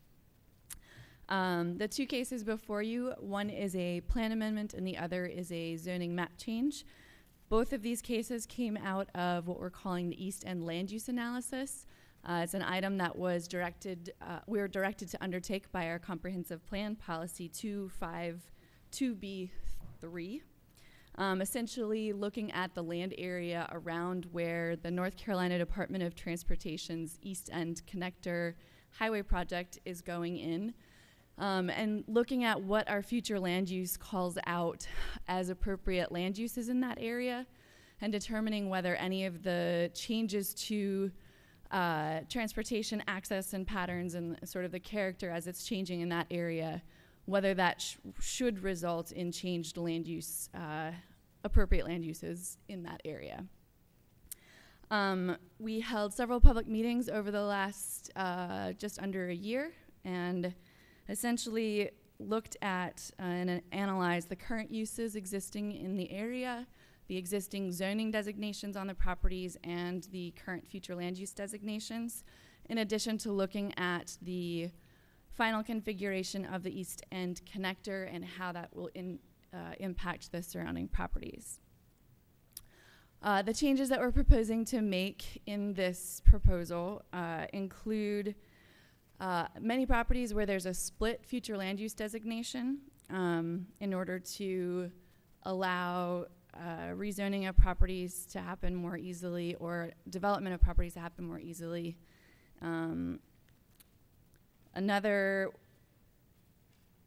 Um, the two cases before you, one is a plan amendment and the other is a zoning map change. Both of these cases came out of what we're calling the East End Land Use Analysis. Uh, it's an item that was directed, uh, we were directed to undertake by our comprehensive plan policy two five two B three. Um, essentially looking at the land area around where the North Carolina Department of Transportation's East End Connector Highway project is going in. Um, and looking at what our future land use calls out as appropriate land uses in that area and determining whether any of the changes to uh, transportation access and patterns and sort of the character as it's changing in that area, whether that sh should result in changed land use, uh, appropriate land uses in that area. Um, we held several public meetings over the last uh, just under a year and essentially looked at uh, and analyzed the current uses existing in the area, the existing zoning designations on the properties, and the current future land use designations, in addition to looking at the final configuration of the East End Connector and how that will in, uh, impact the surrounding properties. Uh, the changes that we're proposing to make in this proposal uh, include Uh, many properties where there's a split future land use designation um, in order to allow uh, rezoning of properties to happen more easily or development of properties to happen more easily. Um, another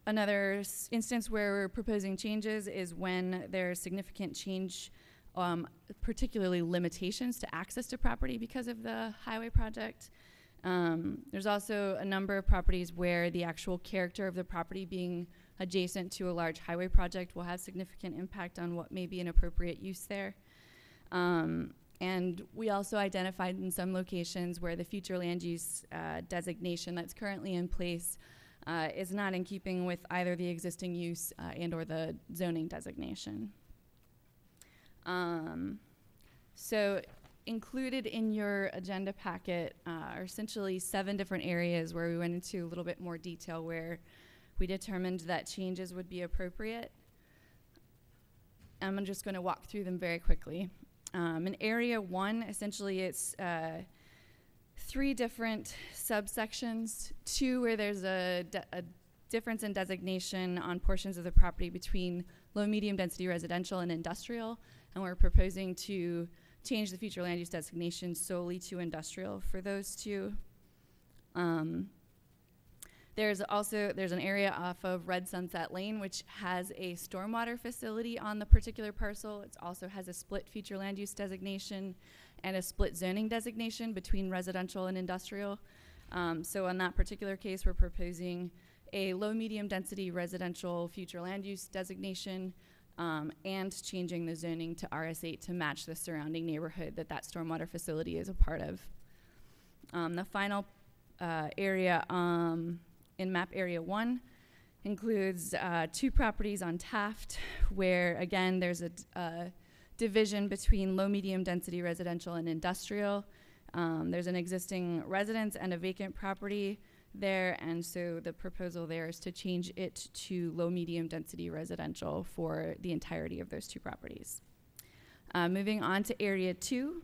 another s- instance where we're proposing changes is when there's significant change, um, particularly limitations to access to property because of the highway project. Um, there's also a number of properties where the actual character of the property being adjacent to a large highway project will have significant impact on what may be an appropriate use there. Um, and we also identified in some locations where the future land use uh, designation that's currently in place uh, is not in keeping with either the existing use uh, and or the zoning designation. Um, so included in your agenda packet uh, are essentially seven different areas where we went into a little bit more detail where we determined that changes would be appropriate. I'm just going to walk through them very quickly. Um, in area one, essentially it's uh, three different subsections, two where there's a, a difference in designation on portions of the property between low, medium density residential and industrial, and we're proposing to change the future land use designation solely to industrial for those two. Um, There's also, there's an area off of Red Sunset Lane which has a stormwater facility on the particular parcel. It also has a split future land use designation and a split zoning designation between residential and industrial. Um, so on that particular case, we're proposing a low medium density residential future land use designation um, and changing the zoning to R S eight to match the surrounding neighborhood that that stormwater facility is a part of. Um, the final uh, area, um, in map area one includes uh, two properties on Taft where again there's a, a division between low medium density residential and industrial. Um, there's an existing residence and a vacant property there, and so the proposal there is to change it to low medium density residential for the entirety of those two properties. Uh, moving on to area two.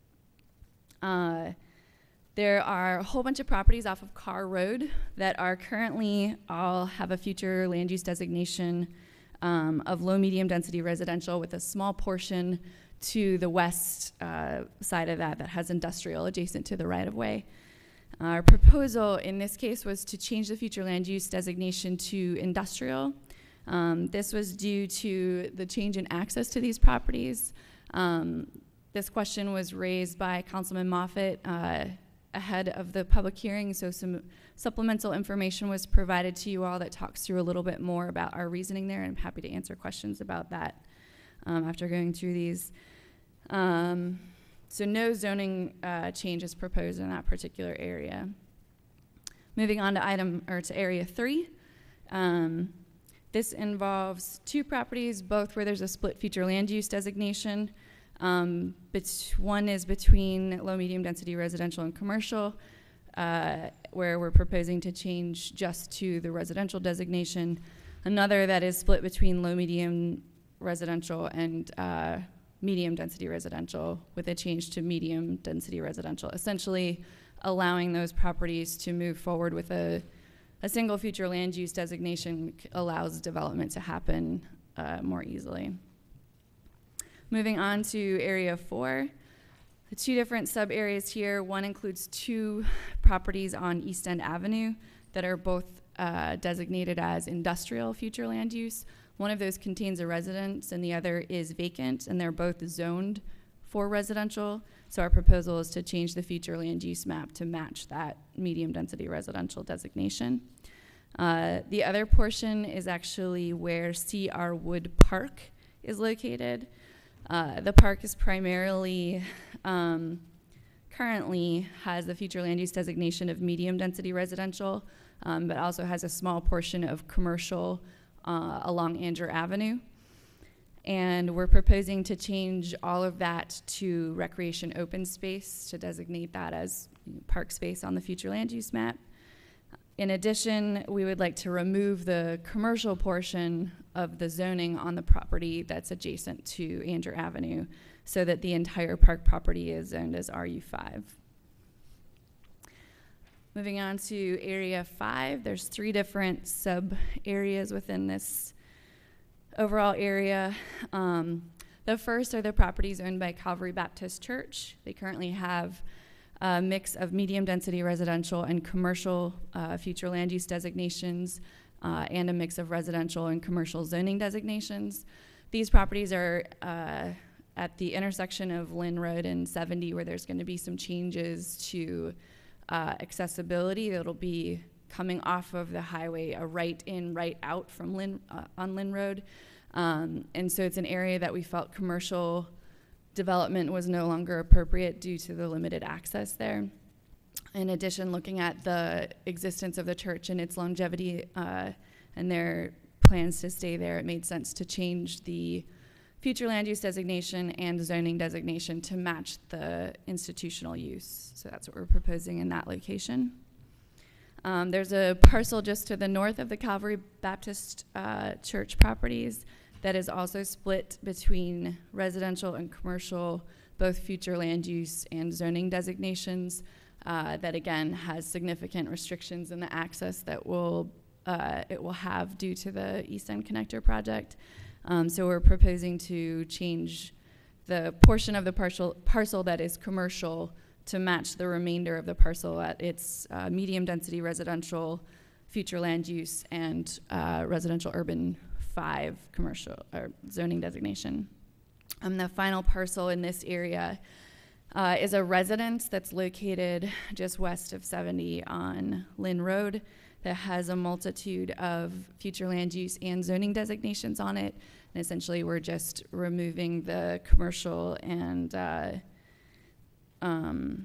Uh, There are a whole bunch of properties off of Carr Road that are currently all have a future land use designation um, of low medium density residential with a small portion to the west uh, side of that that has industrial adjacent to the right of way. Our proposal in this case was to change the future land use designation to industrial. Um, this was due to the change in access to these properties. Um, this question was raised by Councilman Moffitt uh, ahead of the public hearing, so some supplemental information was provided to you all that talks through a little bit more about our reasoning there, and I'm happy to answer questions about that um, after going through these. Um, so no zoning uh, changes proposed in that particular area. Moving on to item, or to area three. Um, this involves two properties, both where there's a split future land use designation. Um, one is between low medium density residential and commercial, uh, where we're proposing to change just to the residential designation. Another that is split between low medium residential and uh, medium density residential with a change to medium density residential, essentially allowing those properties to move forward with a, a single future land use designation allows development to happen uh, more easily. Moving on to area four, the two different sub areas here. One includes two properties on East End Avenue that are both uh, designated as industrial future land use. One of those contains a residence and the other is vacant, and they're both zoned for residential. So our proposal is to change the future land use map to match that medium density residential designation. Uh, the other portion is actually where C R Wood Park is located. Uh, the park is primarily, um, currently has the future land use designation of medium density residential, um, but also has a small portion of commercial uh, along Andrew Avenue. And we're proposing to change all of that to recreation open space to designate that as park space on the future land use map. In addition, we would like to remove the commercial portion of the zoning on the property that's adjacent to Andrew Avenue so that the entire park property is zoned as R U five. Moving on to area five, there's three different sub areas within this overall area. Um, the first are the properties owned by Calvary Baptist Church. They currently have a mix of medium-density residential and commercial uh, future land use designations, uh, and a mix of residential and commercial zoning designations. These properties are uh, at the intersection of Lynn Road and seventy, where there's going to be some changes to uh, accessibility. It'll be coming off of the highway, a right in, right out from Lynn, uh, on Lynn Road. Um, and so it's an area that we felt commercial development was no longer appropriate due to the limited access there. In addition, looking at the existence of the church and its longevity uh, and their plans to stay there, it made sense to change the future land use designation and zoning designation to match the institutional use. So that's what we're proposing in that location. Um, there's a parcel just to the north of the Calvary Baptist uh, Church properties that is also split between residential and commercial, both future land use and zoning designations, uh, that again has significant restrictions in the access that will uh, it will have due to the East End Connector project. Um, so we're proposing to change the portion of the parcel, parcel that is commercial to match the remainder of the parcel at its uh, medium density residential, future land use, and uh, residential urban five commercial or zoning designation. Um, the final parcel in this area uh, is a residence that's located just west of seventy on Lynn Road that has a multitude of future land use and zoning designations on it. And essentially we're just removing the commercial and uh, um,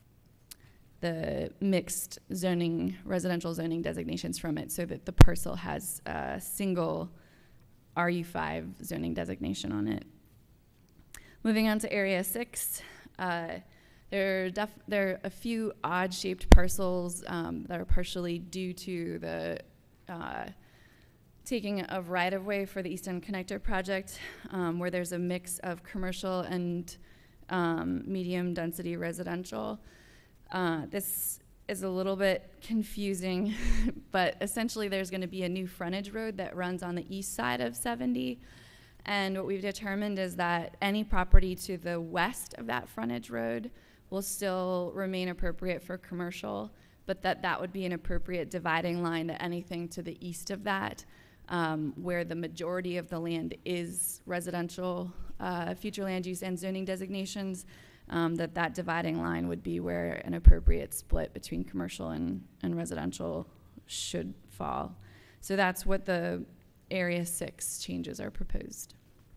the mixed zoning, residential zoning designations from it so that the parcel has a single R U five zoning designation on it. Moving on to area six, uh, there, are def there are a few odd-shaped parcels um, that are partially due to the uh, taking of right-of-way for the East End Connector project, um, where there's a mix of commercial and um, medium-density residential. Uh, this is a little bit confusing, but essentially there's going to be a new frontage road that runs on the east side of seventy. And what we've determined is that any property to the west of that frontage road will still remain appropriate for commercial, but that that would be an appropriate dividing line to anything to the east of that, um, where the majority of the land is residential, uh, future land use and zoning designations. Um, that that dividing line would be where an appropriate split between commercial and, and residential should fall. So that's what the area six changes are proposed.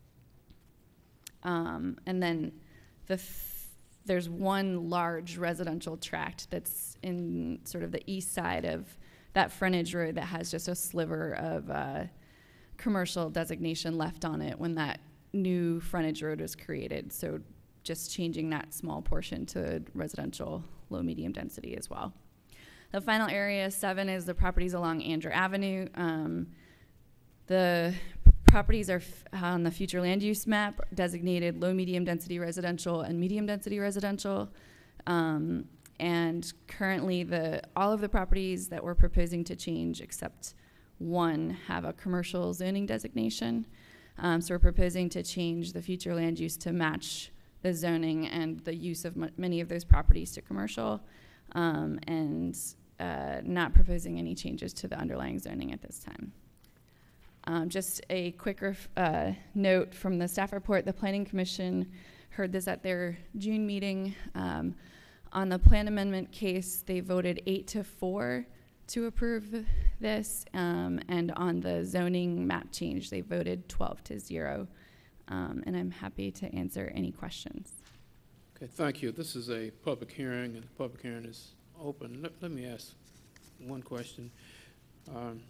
Um, and then the th there's one large residential tract that's in sort of the east side of that frontage road that has just a sliver of uh, commercial designation left on it when that new frontage road was created. So just changing that small portion to residential, low, medium density as well. The final area, seven, is the properties along Andrew Avenue. Um, the properties are f on the future land use map designated low, medium density residential and medium density residential. Um, and currently the all of the properties that we're proposing to change except one have a commercial zoning designation. Um, so we're proposing to change the future land use to match the zoning and the use of m many of those properties to commercial, um, and uh, not proposing any changes to the underlying zoning at this time. Um, just a quick uh, note from the staff report, the Planning Commission heard this at their June meeting. Um, on the plan amendment case, they voted eight to four to approve this, um, and on the zoning map change, they voted twelve to zero. Um, and I'm happy to answer any questions. Okay, thank you. This is a public hearing, and the public hearing is open. Let, let me ask one question um,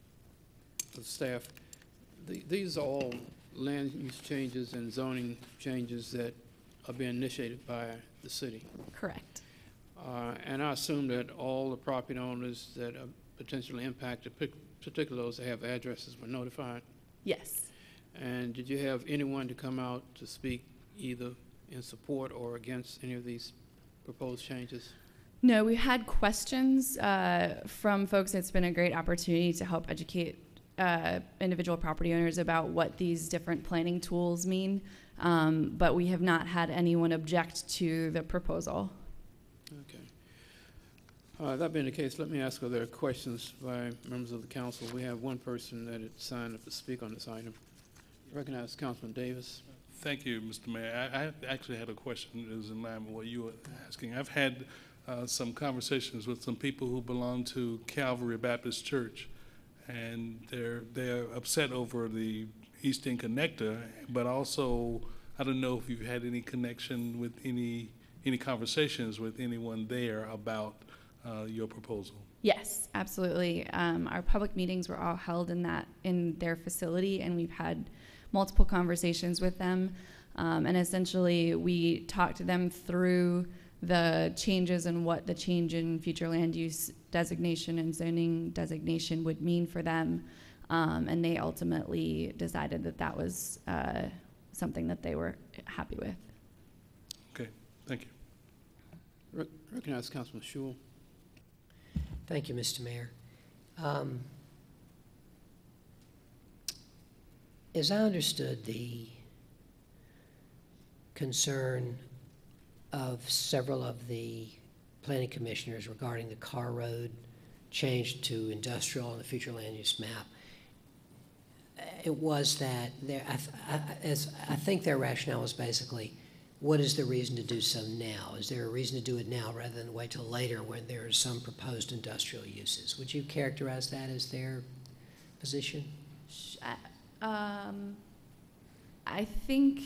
of staff. The, these are all land use changes and zoning changes that are being initiated by the city. Correct. Uh, and I assume that all the property owners that are potentially impacted, particularly those that have addresses, were notified? Yes. And did you have anyone to come out to speak either in support or against any of these proposed changes? No, we had questions uh, from folks. It's been a great opportunity to help educate uh, individual property owners about what these different planning tools mean, um, but we have not had anyone object to the proposal. Uh, that being the case, let me ask, are there questions by members of the council? We have one person that had signed up to speak on this item. Recognize Councilman Davis. Thank you, Mister Mayor. I, I actually had a question that was in line with what you were asking. I've had uh, some conversations with some people who belong to Calvary Baptist Church, and they're they're upset over the East End Connector, but also I don't know if you've had any connection with any any conversations with anyone there about uh, your proposal. Yes, absolutely. Um, our public meetings were all held in that in their facility, and we've had multiple conversations with them. Um, and essentially, we talked to them through the changes and what the change in future land use designation and zoning designation would mean for them. Um, and they ultimately decided that that was uh, something that they were happy with. Okay, thank you. Re recognize Councilman Schewel. Thank you, Mister Mayor. Um, as I understood the concern of several of the planning commissioners regarding the Carr Road change to industrial on the future land use map, it was that there, I, th I, as I think their rationale was basically, what is the reason to do so now? Is there a reason to do it now rather than wait till later when there are some proposed industrial uses? Would you characterize that as their position? Um, I think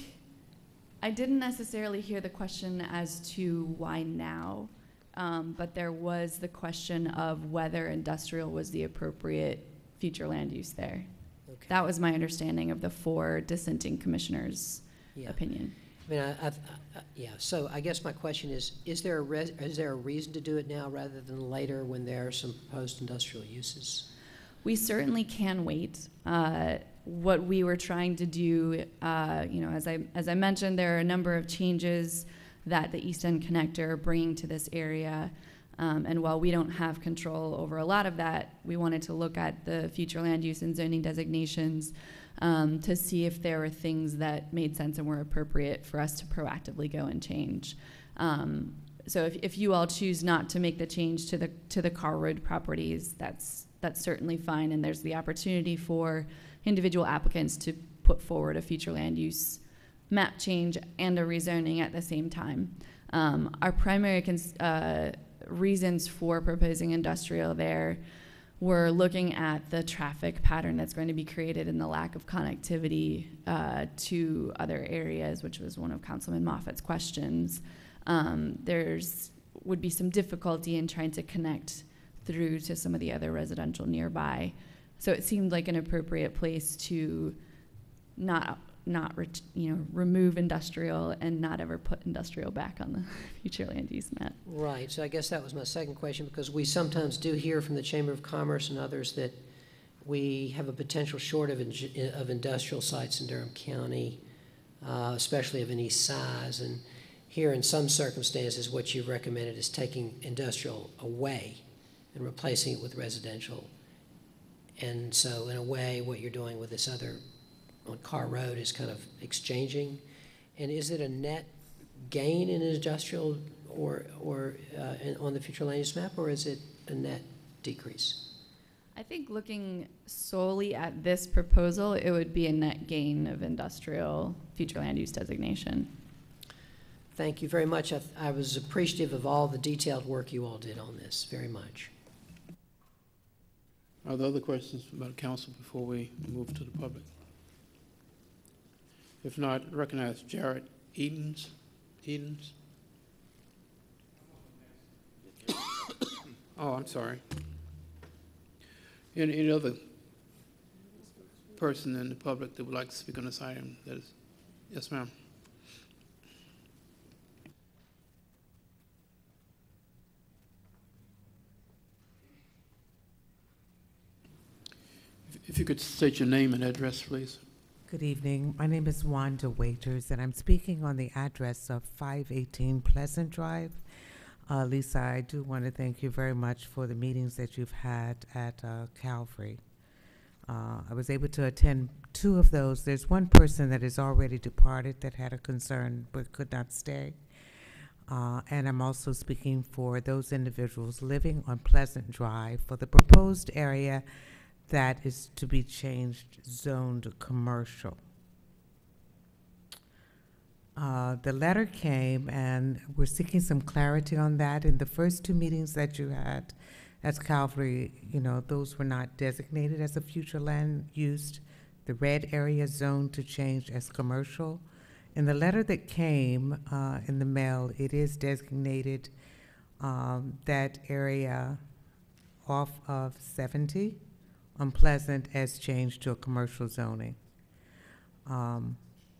I didn't necessarily hear the question as to why now, um, but there was the question of whether industrial was the appropriate future land use there. Okay. That was my understanding of the four dissenting commissioners' Yeah. opinion. I mean, I, I, I, yeah, so I guess my question is, is there a res is there a reason to do it now rather than later when there are some proposed industrial uses? We certainly can wait. Uh, what we were trying to do, uh, you know, as I, as I mentioned, there are a number of changes that the East End Connector are bringing to this area. Um, and while we don't have control over a lot of that, we wanted to look at the future land use and zoning designations um, to see if there were things that made sense and were appropriate for us to proactively go and change. Um, so if, if you all choose not to make the change to the to the Carr Road properties, that's that's certainly fine, and there's the opportunity for individual applicants to put forward a future land use map change and a rezoning at the same time. Um, our primary cons uh, reasons for proposing industrial there were looking at the traffic pattern that's going to be created and the lack of connectivity uh, to other areas, which was one of Councilman Moffat's questions. Um, there's would be some difficulty in trying to connect through to some of the other residential nearby. So it seemed like an appropriate place to not not you know remove industrial and not ever put industrial back on the future land use map. Right. So I guess that was my second question, because we sometimes do hear from the Chamber of Commerce and others that we have a potential short of, in, of industrial sites in Durham County, uh, especially of any size. And here, in some circumstances, what you've recommended is taking industrial away and replacing it with residential. And so, in a way, what you're doing with this other on Carr Road is kind of exchanging. And is it a net gain in industrial or, or uh, in, on the future land use map, or is it a net decrease? I think looking solely at this proposal, it would be a net gain of industrial future land use designation. Thank you very much. I, I was appreciative of all the detailed work you all did on this, very much. Are there other questions about council before we move to the public? If not, recognize Jared Edens. Edens. Oh, I'm sorry. Any, any other person in the public that would like to speak on this item? That is, yes, ma'am. If, if you could state your name and address, please. Good evening. My name is Wanda Waiters, and I'm speaking on the address of five eighteen Pleasant Drive. Uh, Lisa, I do want to thank you very much for the meetings that you've had at uh, Calvary. Uh, I was able to attend two of those. There's one person that has already departed that had a concern but could not stay. Uh, and I'm also speaking for those individuals living on Pleasant Drive for the proposed area that is to be changed, zoned commercial. Uh, the letter came, and we're seeking some clarity on that. In the first two meetings that you had at Calvary, you know, those were not designated as a future land use. The red area zoned to change as commercial. In the letter that came uh, in the mail, it is designated um, that area off of seventy on Pleasant as changed to a commercial zoning. Um,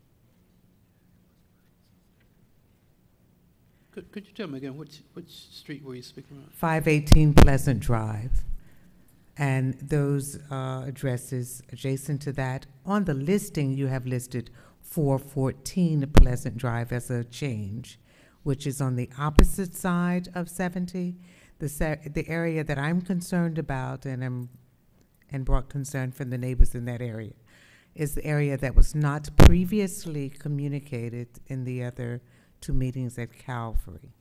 Could, could you tell me again, which, which street were you speaking about? five eighteen Pleasant Drive. And those uh, addresses adjacent to that, on the listing, you have listed four fourteen Pleasant Drive as a change, which is on the opposite side of seventy. The, se the area that I'm concerned about, and I'm and brought concern from the neighbors in that area, is the area that was not previously communicated in the other two meetings at Calvary.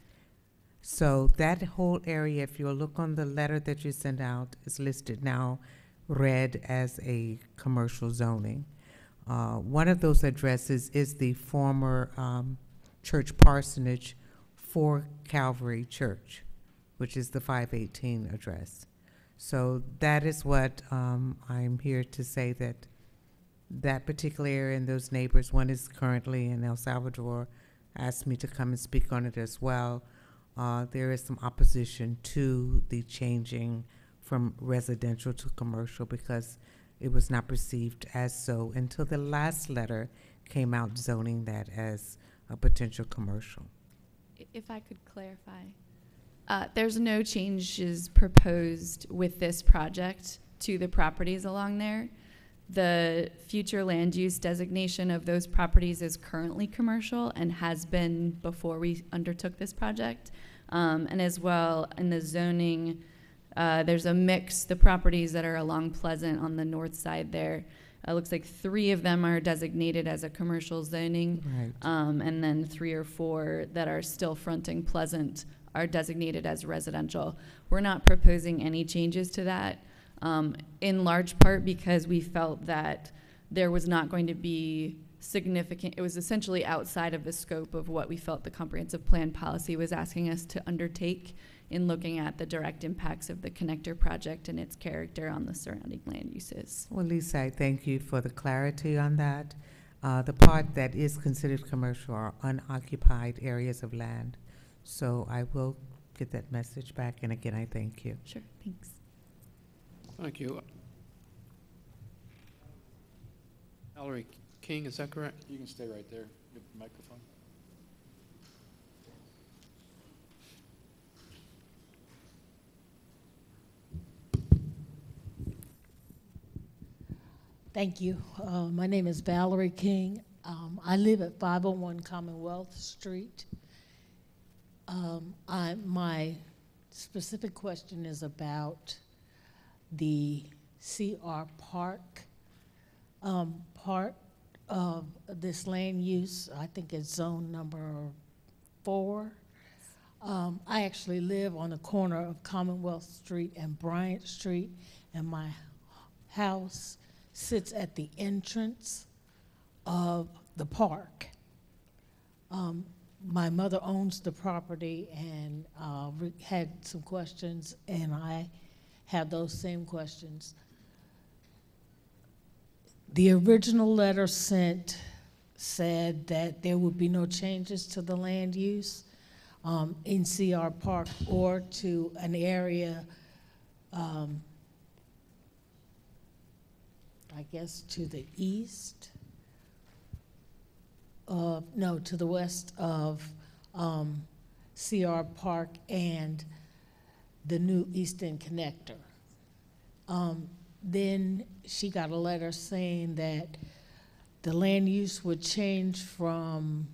So that whole area, if you'll look on the letter that you sent out, is listed now red as a commercial zoning. Uh, one of those addresses is the former um, church parsonage for Calvary Church, which is the five eighteen address. So that is what um, I'm here to say, that that particular area and those neighbors, one is currently in El Salvador, asked me to come and speak on it as well. Uh, there is some opposition to the changing from residential to commercial because it was not perceived as so until the last letter came out zoning that as a potential commercial. If I could clarify, uh, there's no changes proposed with this project to the properties along there. The future land use designation of those properties is currently commercial and has been before we undertook this project. Um, and as well, in the zoning, uh, there's a mix. The properties that are along Pleasant on the north side there, it uh, looks like three of them are designated as a commercial zoning. Right. Um, and then three or four that are still fronting Pleasant are designated as residential. We're not proposing any changes to that. Um, in large part because we felt that there was not going to be significant, it was essentially outside of the scope of what we felt the comprehensive plan policy was asking us to undertake in looking at the direct impacts of the connector project and its character on the surrounding land uses. Well, Lisa, I thank you for the clarity on that. Uh, the part that is considered commercial are unoccupied areas of land. So I will get that message back, and again, I thank you. Sure, thanks. Thank you. Valerie King, is that correct? You can stay right there, get the microphone. Thank you. Uh, my name is Valerie King. Um, I live at five oh one Commonwealth Street. Um, I, my specific question is about the C R Park um, part of this land use. I think it's zone number four. Um, I actually live on the corner of Commonwealth Street and Bryant Street, and my house sits at the entrance of the park. Um, my mother owns the property, and uh, had some questions, and I have those same questions. The original letter sent said that there would be no changes to the land use um, in C R Park or to an area, um, I guess to the east, uh, no, to the west of um, C R Park and the new Eastern Connector. Um, then she got a letter saying that the land use would change from,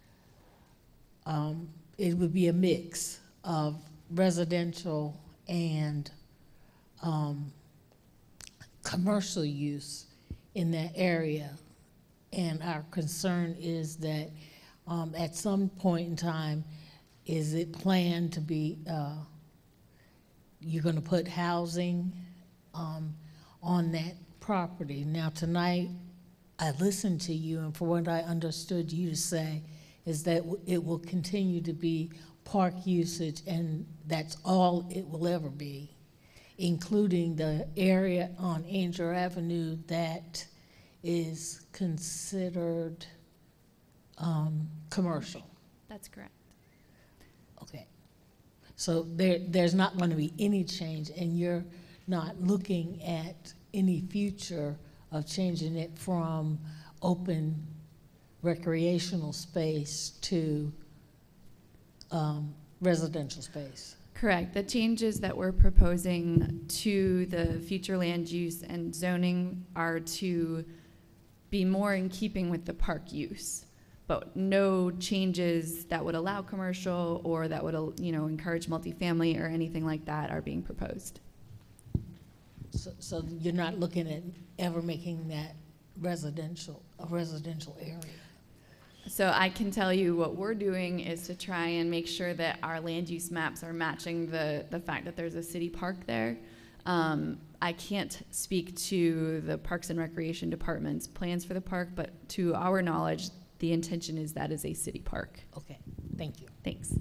um, it would be a mix of residential and um, commercial use in that area. And our concern is that um, at some point in time, is it planned to be, uh, you're gonna put housing um, on that property? Now, tonight, I listened to you, and for what I understood you to say, is that w- it will continue to be park usage, and that's all it will ever be, including the area on Angel Avenue that is considered um, commercial. That's correct. Okay. So there, there's not going to be any change, and you're not looking at any future of changing it from open recreational space to um, residential space. Correct. The changes that we're proposing to the future land use and zoning are to be more in keeping with the park use, but no changes that would allow commercial or that would, you know, encourage multifamily or anything like that are being proposed. So, so you're not looking at ever making that residential, a residential area? So I can tell you what we're doing is to try and make sure that our land use maps are matching the, the fact that there's a city park there. Um, I can't speak to the Parks and Recreation Department's plans for the park, but to our knowledge, the intention is that is a city park. Okay, thank you. Thanks.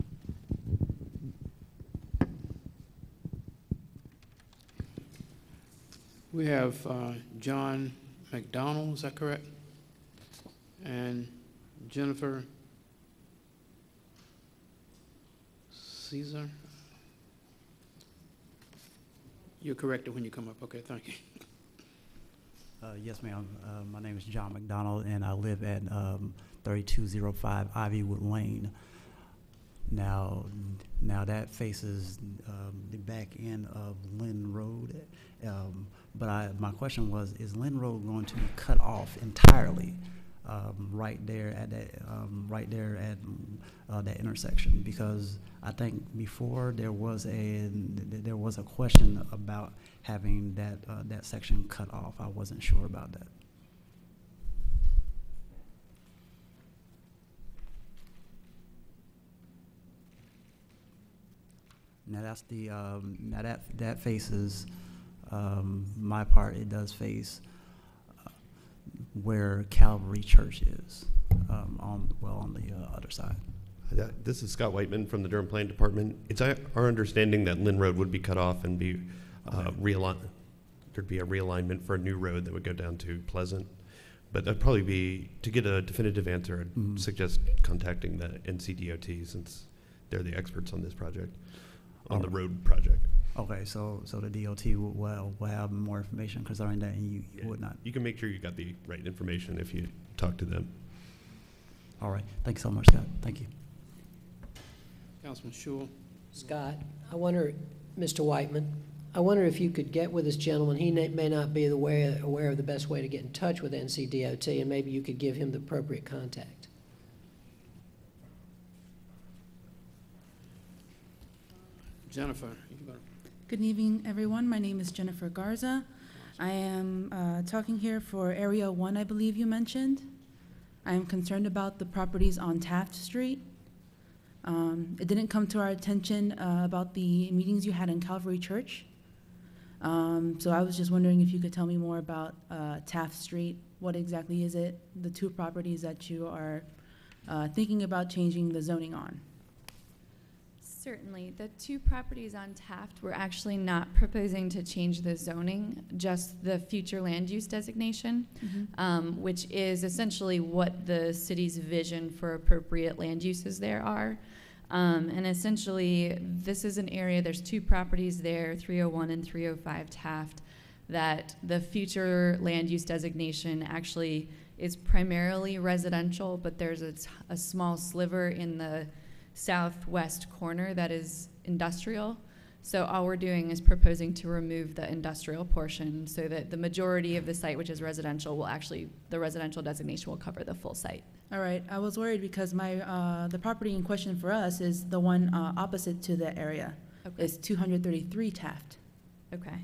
We have uh, John McDonald, is that correct? And Jennifer Caesar? You're corrected when you come up. Okay, thank you. Uh, yes, ma'am. Uh, my name is John McDonald, and I live at um, thirty-two oh five Ivywood Lane. Now, now that faces um, the back end of Lynn Road. Um, but I, my question was, is Lynn Road going to be cut off entirely um, right there at that, um, right there at uh, that intersection? Because I think before there was a there was a question about having that uh, that section cut off. I wasn't sure about that. Now that's the um, now that that faces um, my part. It does face uh, where Calvary Church is um, on well on the uh, other side. That, this is Scott Whiteman from the Durham Planning Department. It's our, our understanding that Lynn Road would be cut off and be uh, Okay. realigned. There'd be a realignment for a new road that would go down to Pleasant. But that'd probably be, to get a definitive answer, I'd Mhm. suggest contacting the N C D O T since they're the experts on this project, on the road project. Okay, so so the D O T will will, will have more information concerning that, and you Yeah. would not. You can make sure you got the right information if you talk to them. All right. Thank you so much, Scott. Thank you. Councilman Shule. Scott, I wonder, Mister Whiteman, I wonder if you could get with this gentleman. He may may not be aware, aware of the best way to get in touch with N C D O T, and maybe you could give him the appropriate contact. Jennifer, you better. Good evening, everyone. My name is Jennifer Garza. I am uh, talking here for Area One, I believe you mentioned. I am concerned about the properties on Taft Street. Um, It didn't come to our attention uh, about the meetings you had in Calvary Church. Um, So I was just wondering if you could tell me more about uh, Taft Street. What exactly is it? The two properties that you are uh, thinking about changing the zoning on? Certainly. The two properties on Taft, we're actually not proposing to change the zoning, just the future land use designation, Mhm. um, which is essentially what the city's vision for appropriate land uses there are. Um, and essentially, this is an area, there's two properties there, three oh one and three oh five Taft, that the future land use designation actually is primarily residential, but there's a, t- a small sliver in the southwest corner that is industrial. So all we're doing is proposing to remove the industrial portion so that the majority of the site, which is residential, will actually, the residential designation will cover the full site. All right, I was worried because my, uh, the property in question for us is the one uh, opposite to the area. Okay. It's two hundred thirty-three Taft, Okay,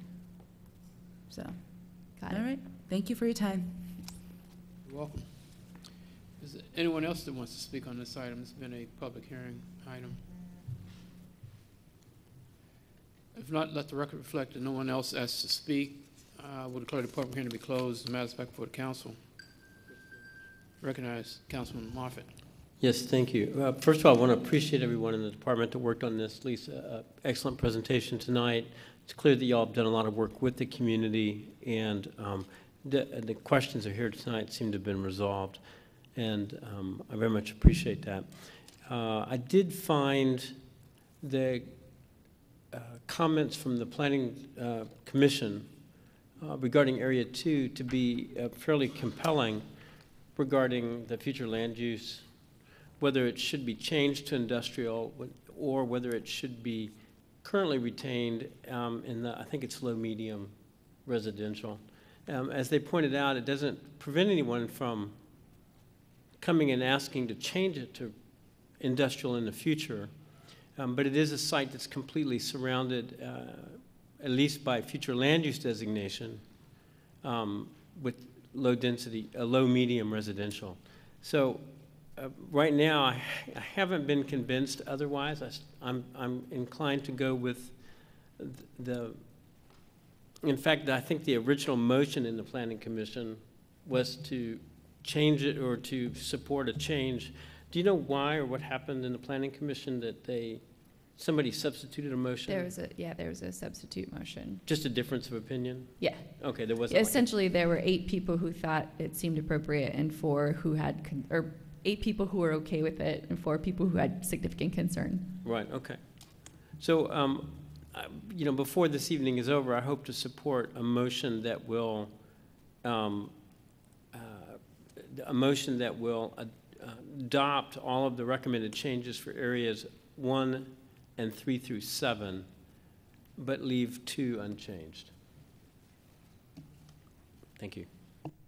so. got All it. right, thank you for your time. You're welcome. Is there anyone else that wants to speak on this item? It's been a public hearing item. If not, let the record reflect that no one else asked to speak. I uh, will declare the public hearing to be closed. As a matter of fact, before the council. Recognize Councilman Moffitt. Yes, thank you. Uh, first of all, I want to appreciate everyone in the department that worked on this. Lisa, uh, excellent presentation tonight. It's clear that y'all have done a lot of work with the community, and um, the, the questions that are here tonight seem to have been resolved, and um, I very much appreciate that. Uh, I did find the uh, comments from the Planning uh, Commission uh, regarding Area two to be uh, fairly compelling regarding the future land use, whether it should be changed to industrial or whether it should be currently retained um, in the, I think it's low medium residential. Um, as they pointed out, it doesn't prevent anyone from coming and asking to change it to industrial in the future, um, but it is a site that's completely surrounded, uh, at least by future land use designation, um, with low density, uh, low medium residential. So uh, right now, I, I haven't been convinced otherwise. I, I'm, I'm inclined to go with the, in fact, I think the original motion in the Planning Commission was to change it or to support a change. Do you know why or what happened in the Planning Commission that they, somebody substituted a motion? There was a, yeah, there was a substitute motion. Just a difference of opinion? Yeah. Okay, there wasn't. like a- Essentially, there were eight people who thought it seemed appropriate and four who had, con- or eight people who were okay with it and four people who had significant concern. Right, okay. So, um, I- you know, before this evening is over, I hope to support a motion that will, um, uh, a motion that will ad- uh, adopt all of the recommended changes for areas one and three through seven, but leave two unchanged. Thank you.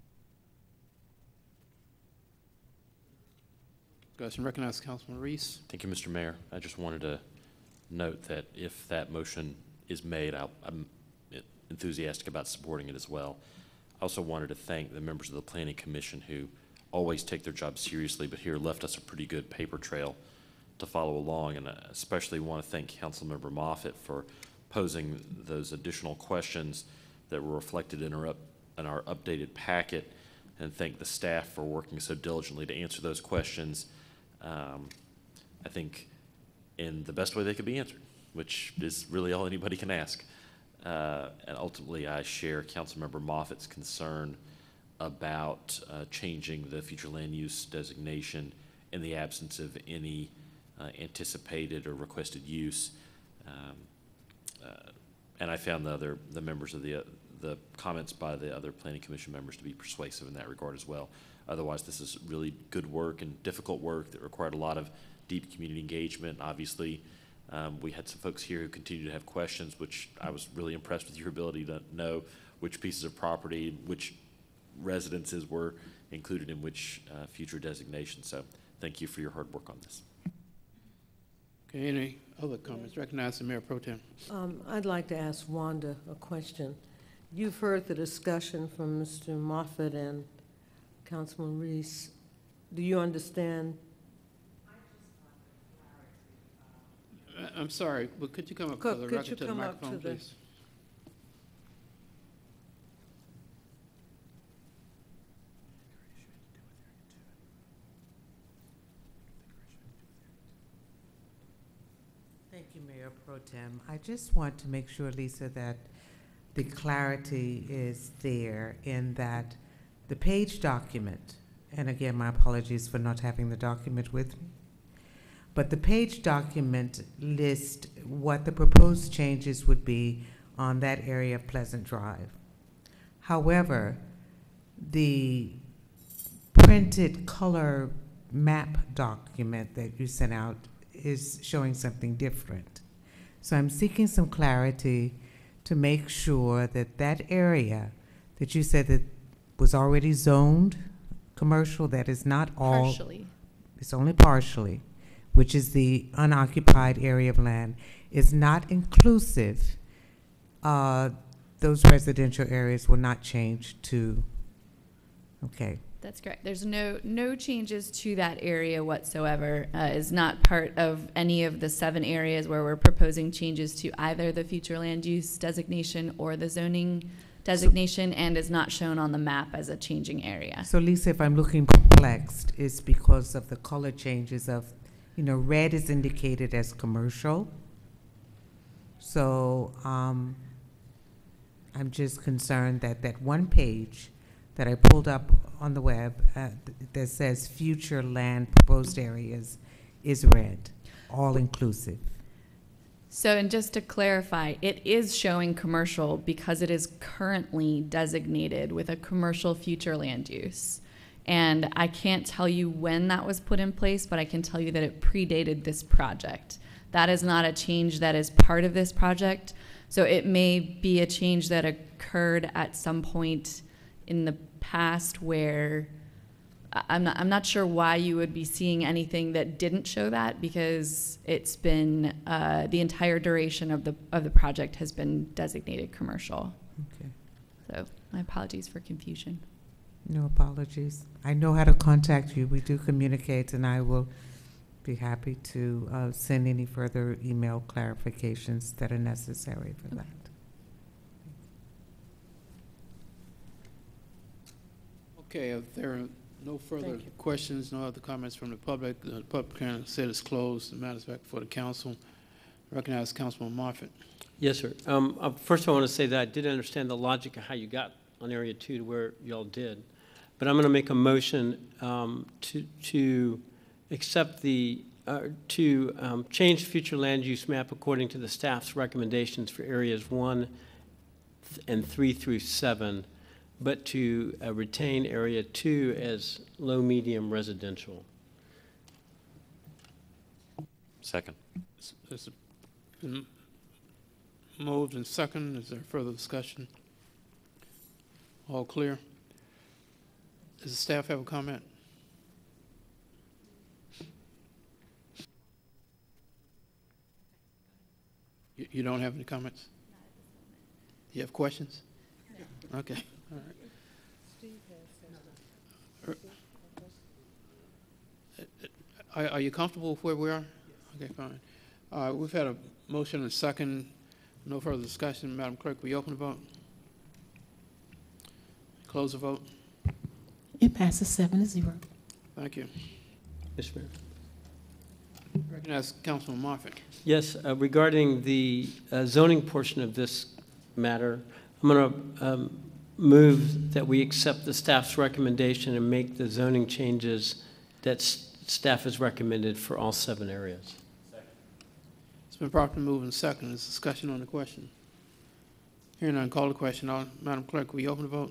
Discussion. Recognize Councilman Reese. Thank you, Mister Mayor. I just wanted to note that if that motion is made, I'll, I'm enthusiastic about supporting it as well. I also wanted to thank the members of the Planning Commission who always take their job seriously, but here left us a pretty good paper trail to follow along, and I especially want to thank Councilmember Moffitt for posing those additional questions that were reflected in our, up, in our updated packet, and thank the staff for working so diligently to answer those questions, um, I think, in the best way they could be answered, which is really all anybody can ask. Uh, and ultimately, I share Councilmember Moffitt's concern about uh, changing the future land use designation in the absence of any uh, anticipated or requested use. Um, uh, and I found the other the members of the uh, the comments by the other Planning Commission members to be persuasive in that regard as well. Otherwise, this is really good work and difficult work that required a lot of deep community engagement. Obviously, um, we had some folks here who continue to have questions, which I was really impressed with your ability to know which pieces of property, which residences were included in which uh, future designations. So thank you for your hard work on this. Okay, any other comments? Recognize the Mayor Pro Tem. Um, I'd like to ask Wanda a question. You've heard the discussion from Mister Moffitt and Councilman Reese. Do you understand? Uh, I'm sorry, but could you come up Could- to the could record you to the come up microphone, to the- please? Thank you, Mayor Pro Tem. I just want to make sure, Lisa, that the clarity is there in that the page document, and again, my apologies for not having the document with me, but the page document lists what the proposed changes would be on that area of Pleasant Drive. However, the printed color map document that you sent out is showing something different. So I'm seeking some clarity to make sure that that area that you said that was already zoned commercial, that is not all. Partially. It's only partially, which is the unoccupied area of land, is not inclusive. Uh, those residential areas will not change to, okay. That's correct. There's no no changes to that area whatsoever. Uh, is not part of any of the seven areas where we're proposing changes to either the future land use designation or the zoning designation, and is not shown on the map as a changing area. So Lisa, if I'm looking perplexed, it's because of the color changes of, you know, red is indicated as commercial. So um, I'm just concerned that that one page that I pulled up on the web uh, th that says future land proposed areas is red, all inclusive. So, and just to clarify, it is showing commercial because it is currently designated with a commercial future land use. And I can't tell you when that was put in place, but I can tell you that it predated this project. That is not a change that is part of this project. So it may be a change that occurred at some point in the past where I'm not, I'm not sure why you would be seeing anything that didn't show that, because it's been, uh, the entire duration of the, of the project has been designated commercial. Okay. So my apologies for confusion. No apologies. I know how to contact you. We do communicate, and I will be happy to uh, send any further email clarifications that are necessary for that. Okay, if there are no further questions, no other comments from the public, the public hearing said it's closed. The matter is back before the council. Recognize Councilman Moffitt. Yes, sir. Um, uh, first, I want to say that I did understand the logic of how you got on area two to where y'all did, but I'm going to make a motion um, to to accept the uh, to um, change future land use map according to the staff's recommendations for areas one and three through seven, but to uh, retain area two as low medium residential. Second. It's, it's been moved and second. Is there further discussion? All clear? Does the staff have a comment? You, you don't have any comments? Do you have questions? No. Okay. All right. Are, are you comfortable with where we are? Okay, fine. Uh, we've had a motion and a second. No further discussion. Madam Clerk, will you open the vote? Close the vote. It passes seven to zero. Thank you. Yes, ma'am. Recognize Councilman Moffitt. Yes, uh, regarding the uh, zoning portion of this matter, I'm going to um, move that we accept the staff's recommendation and make the zoning changes that s staff has recommended for all seven areas. It's been properly moved and second. Is discussion on the question? Hearing none, call the question. All, Madam Clerk, will you open the vote?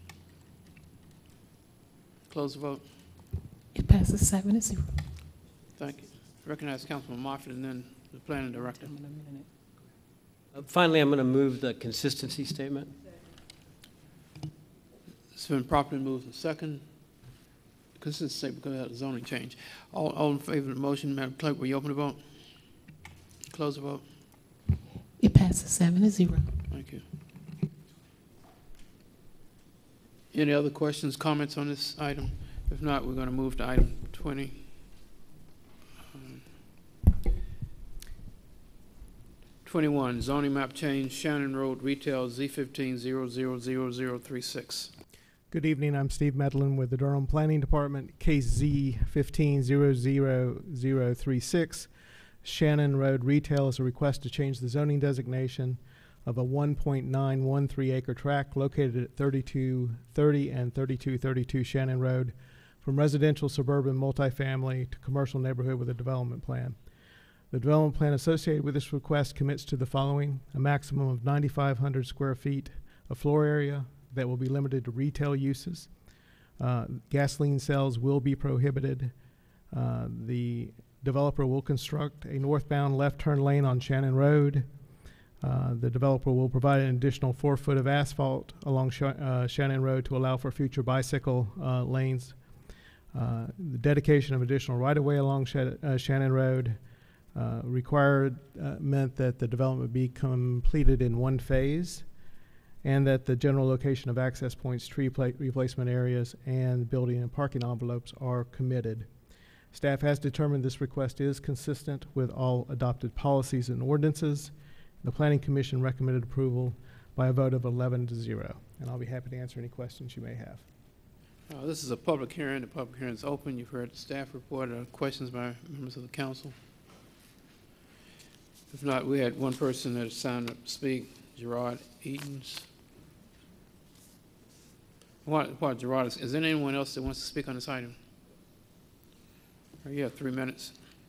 Close the vote. It passes seven to zero. Thank you. Recognize Councilman Moffitt and then the planning director. Uh, finally, I'm going to move the consistency statement. It's been properly moved and second. Consistency statement because of the zoning change. All, all in favor of the motion, Madam Clerk, will you open the vote? Close the vote. It passes seven to zero. Thank you. Any other questions, comments on this item? If not, we're going to move to item twenty. Um, twenty-one, zoning map change, Shannon Road Retail Z fifteen zero zero zero zero three six. Good evening. I'm Steve Medlin with the Durham Planning Department, case Z fifteen zero zero zero three six. Shannon Road Retail is a request to change the zoning designation of a one point nine one three acre tract located at thirty-two thirty and thirty-two thirty-two Shannon Road from residential suburban multifamily to commercial neighborhood with a development plan. The development plan associated with this request commits to the following: a maximum of ninety-five hundred square feet of floor area that will be limited to retail uses. Uh, gasoline sales will be prohibited. Uh, the developer will construct a northbound left turn lane on Shannon Road. Uh, the developer will provide an additional four foot of asphalt along Sh uh, Shannon Road to allow for future bicycle uh, lanes. Uh, the dedication of additional right-of-way along Sh uh, Shannon Road uh, required uh, meant that the development be completed in one phase, and that the general location of access points, tree pla- replacement areas, and building and parking envelopes are committed. Staff has determined this request is consistent with all adopted policies and ordinances. The Planning Commission recommended approval by a vote of eleven to zero. And I'll be happy to answer any questions you may have. Uh, this is a public hearing. The public hearing is open. You've heard the staff report. Uh, questions by members of the council? If not, we had one person that signed up to speak, Gerard Eatons. What, what, Gerard, is, is there anyone else that wants to speak on this item? Uh, You have three minutes.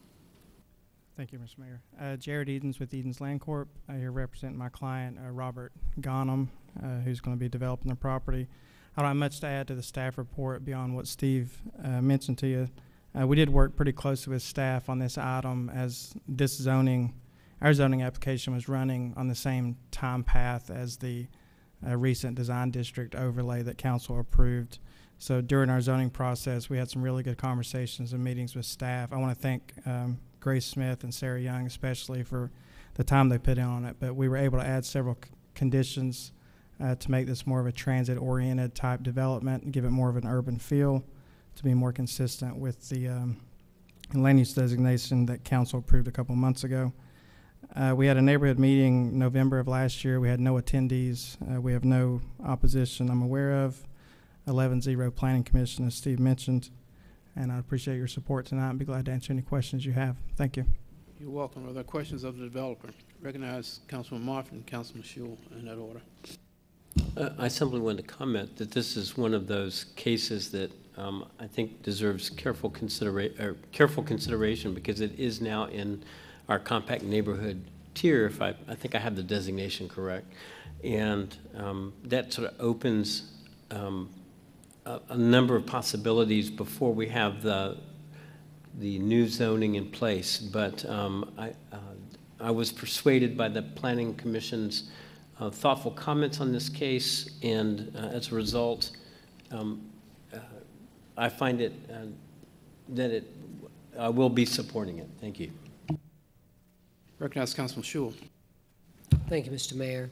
Thank you, Mister Mayor. Uh, Jared Edens with Edens Land Corp. I here represent my client, uh, Robert Ghanem, uh, who's going to be developing the property. I don't have much to add to the staff report beyond what Steve uh, mentioned to you. Uh, we did work pretty closely with staff on this item as this zoning, our zoning application was running on the same time path as the uh, recent design district overlay that council approved. So during our zoning process, we had some really good conversations and meetings with staff. I want to thank um, Grace Smith and Sarah Young especially for the time they put in on it, but we were able to add several c- conditions uh, to make this more of a transit-oriented type development and give it more of an urban feel to be more consistent with the um, land use designation that council approved a couple months ago. Uh, we had a neighborhood meeting November of last year. We had no attendees. Uh, we have no opposition I'm aware of. eleven zero Planning Commission, as Steve mentioned. And I appreciate your support tonight and be glad to answer any questions you have. Thank you. You're welcome. Are there questions of the developer? Recognize Councilman Martin and Councilman Shule in that order. Uh, I simply want to comment that this is one of those cases that um, I think deserves careful considera- or careful consideration because it is now in our compact neighborhood tier, if I, I think I have the designation correct. And um, that sort of opens um, a, a number of possibilities before we have the the new zoning in place. But um, I, uh, I was persuaded by the Planning Commission's uh, thoughtful comments on this case, and uh, as a result, um, uh, I find it uh, that it I will be supporting it. Thank you. Recognize Councilman Shule. Thank you, Mister Mayor.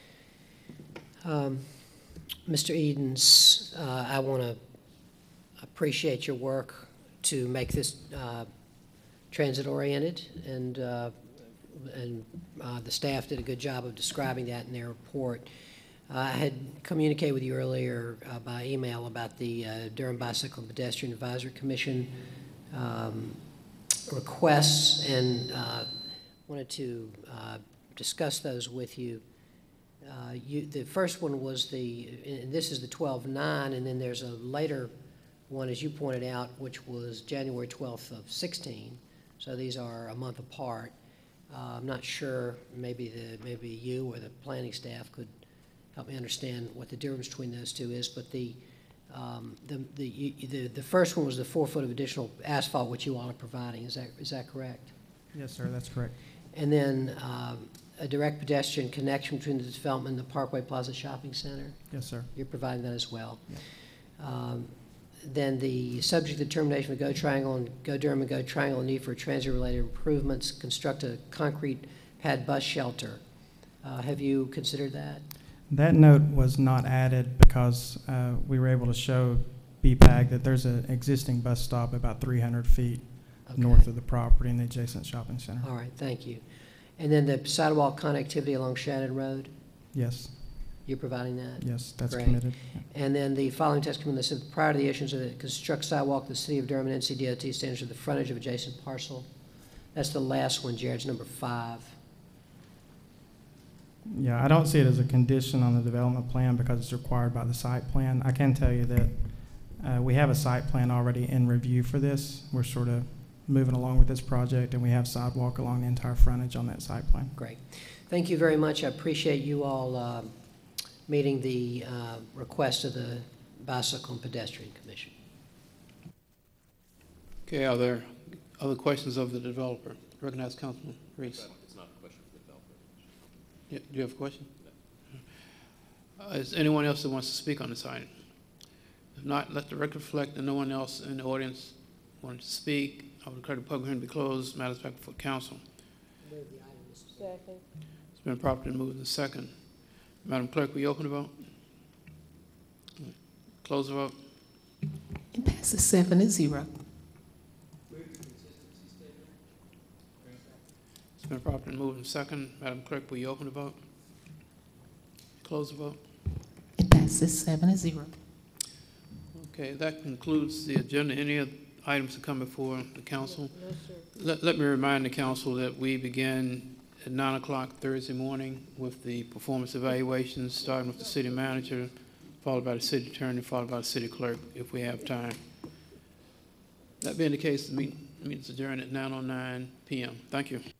Um, Mister Edens, uh, I want to appreciate your work to make this uh, transit-oriented, and uh, and uh, the staff did a good job of describing that in their report. Uh, I had communicated with you earlier uh, by email about the uh, Durham Bicycle and Pedestrian Advisory Commission um, requests, and uh, wanted to uh, discuss those with you. Uh, you. The first one was the, and this is the twelve nine, and then there's a later one, as you pointed out, which was January twelfth of sixteen. So these are a month apart. Uh, I'm not sure, maybe the maybe you or the planning staff could help me understand what the difference between those two is. But the um, the, the you, the the first one was the four foot of additional asphalt, which you all are providing. Is that is that correct? Yes, sir, that's correct. And then um, a direct pedestrian connection between the development and the Parkway Plaza Shopping Center? Yes, sir. You're providing that as well? Yep. Um, then the subject determination of Go Triangle and Go Durham and Go Triangle need for transit-related improvements, construct a concrete pad bus shelter. Uh, have you considered that? That note was not added because uh, we were able to show B PAG that there's an existing bus stop about three hundred feet Okay. north of the property in the adjacent shopping center. All right, thank you. And then the sidewalk connectivity along Shannon Road? Yes. You're providing that? Yes, that's Great. committed. And then the following testimony, said prior to the issuance of the construct sidewalk, the city of Durham and N C D O T standards of the frontage of adjacent parcel. That's the last one, Jared's number five. Yeah, I don't see it as a condition on the development plan because it's required by the site plan. I can tell you that uh, we have a site plan already in review for this. We're sort of moving along with this project, and we have sidewalk along the entire frontage on that site plan. Great. Thank you very much. I appreciate you all uh, meeting the uh, request of the Bicycle and Pedestrian Commission. Okay, are there other questions of the developer? Recognize Councilman Reese. It's not a question for the developer. Yeah, do you have a question? Uh, is anyone else that wants to speak on this item? If not, let the record reflect that no one else in the audience wanted to speak. I would declare the public hearing to be closed. Matters back before council. Second. It's been properly moved and second Madam Clerk, will you open the vote? Close the vote. It passes seven to zero. It's been properly moved and second. Madam Clerk, will you open the vote? Close the vote. It passes seven to zero. Okay, that concludes the agenda. Any other items to come before the council? Let, let me remind the council that we begin at nine o'clock Thursday morning with the performance evaluations, starting with the city manager, followed by the city attorney, followed by the city clerk, if we have time. That being the case, the meeting, the meeting's adjourned at nine oh nine p m Thank you.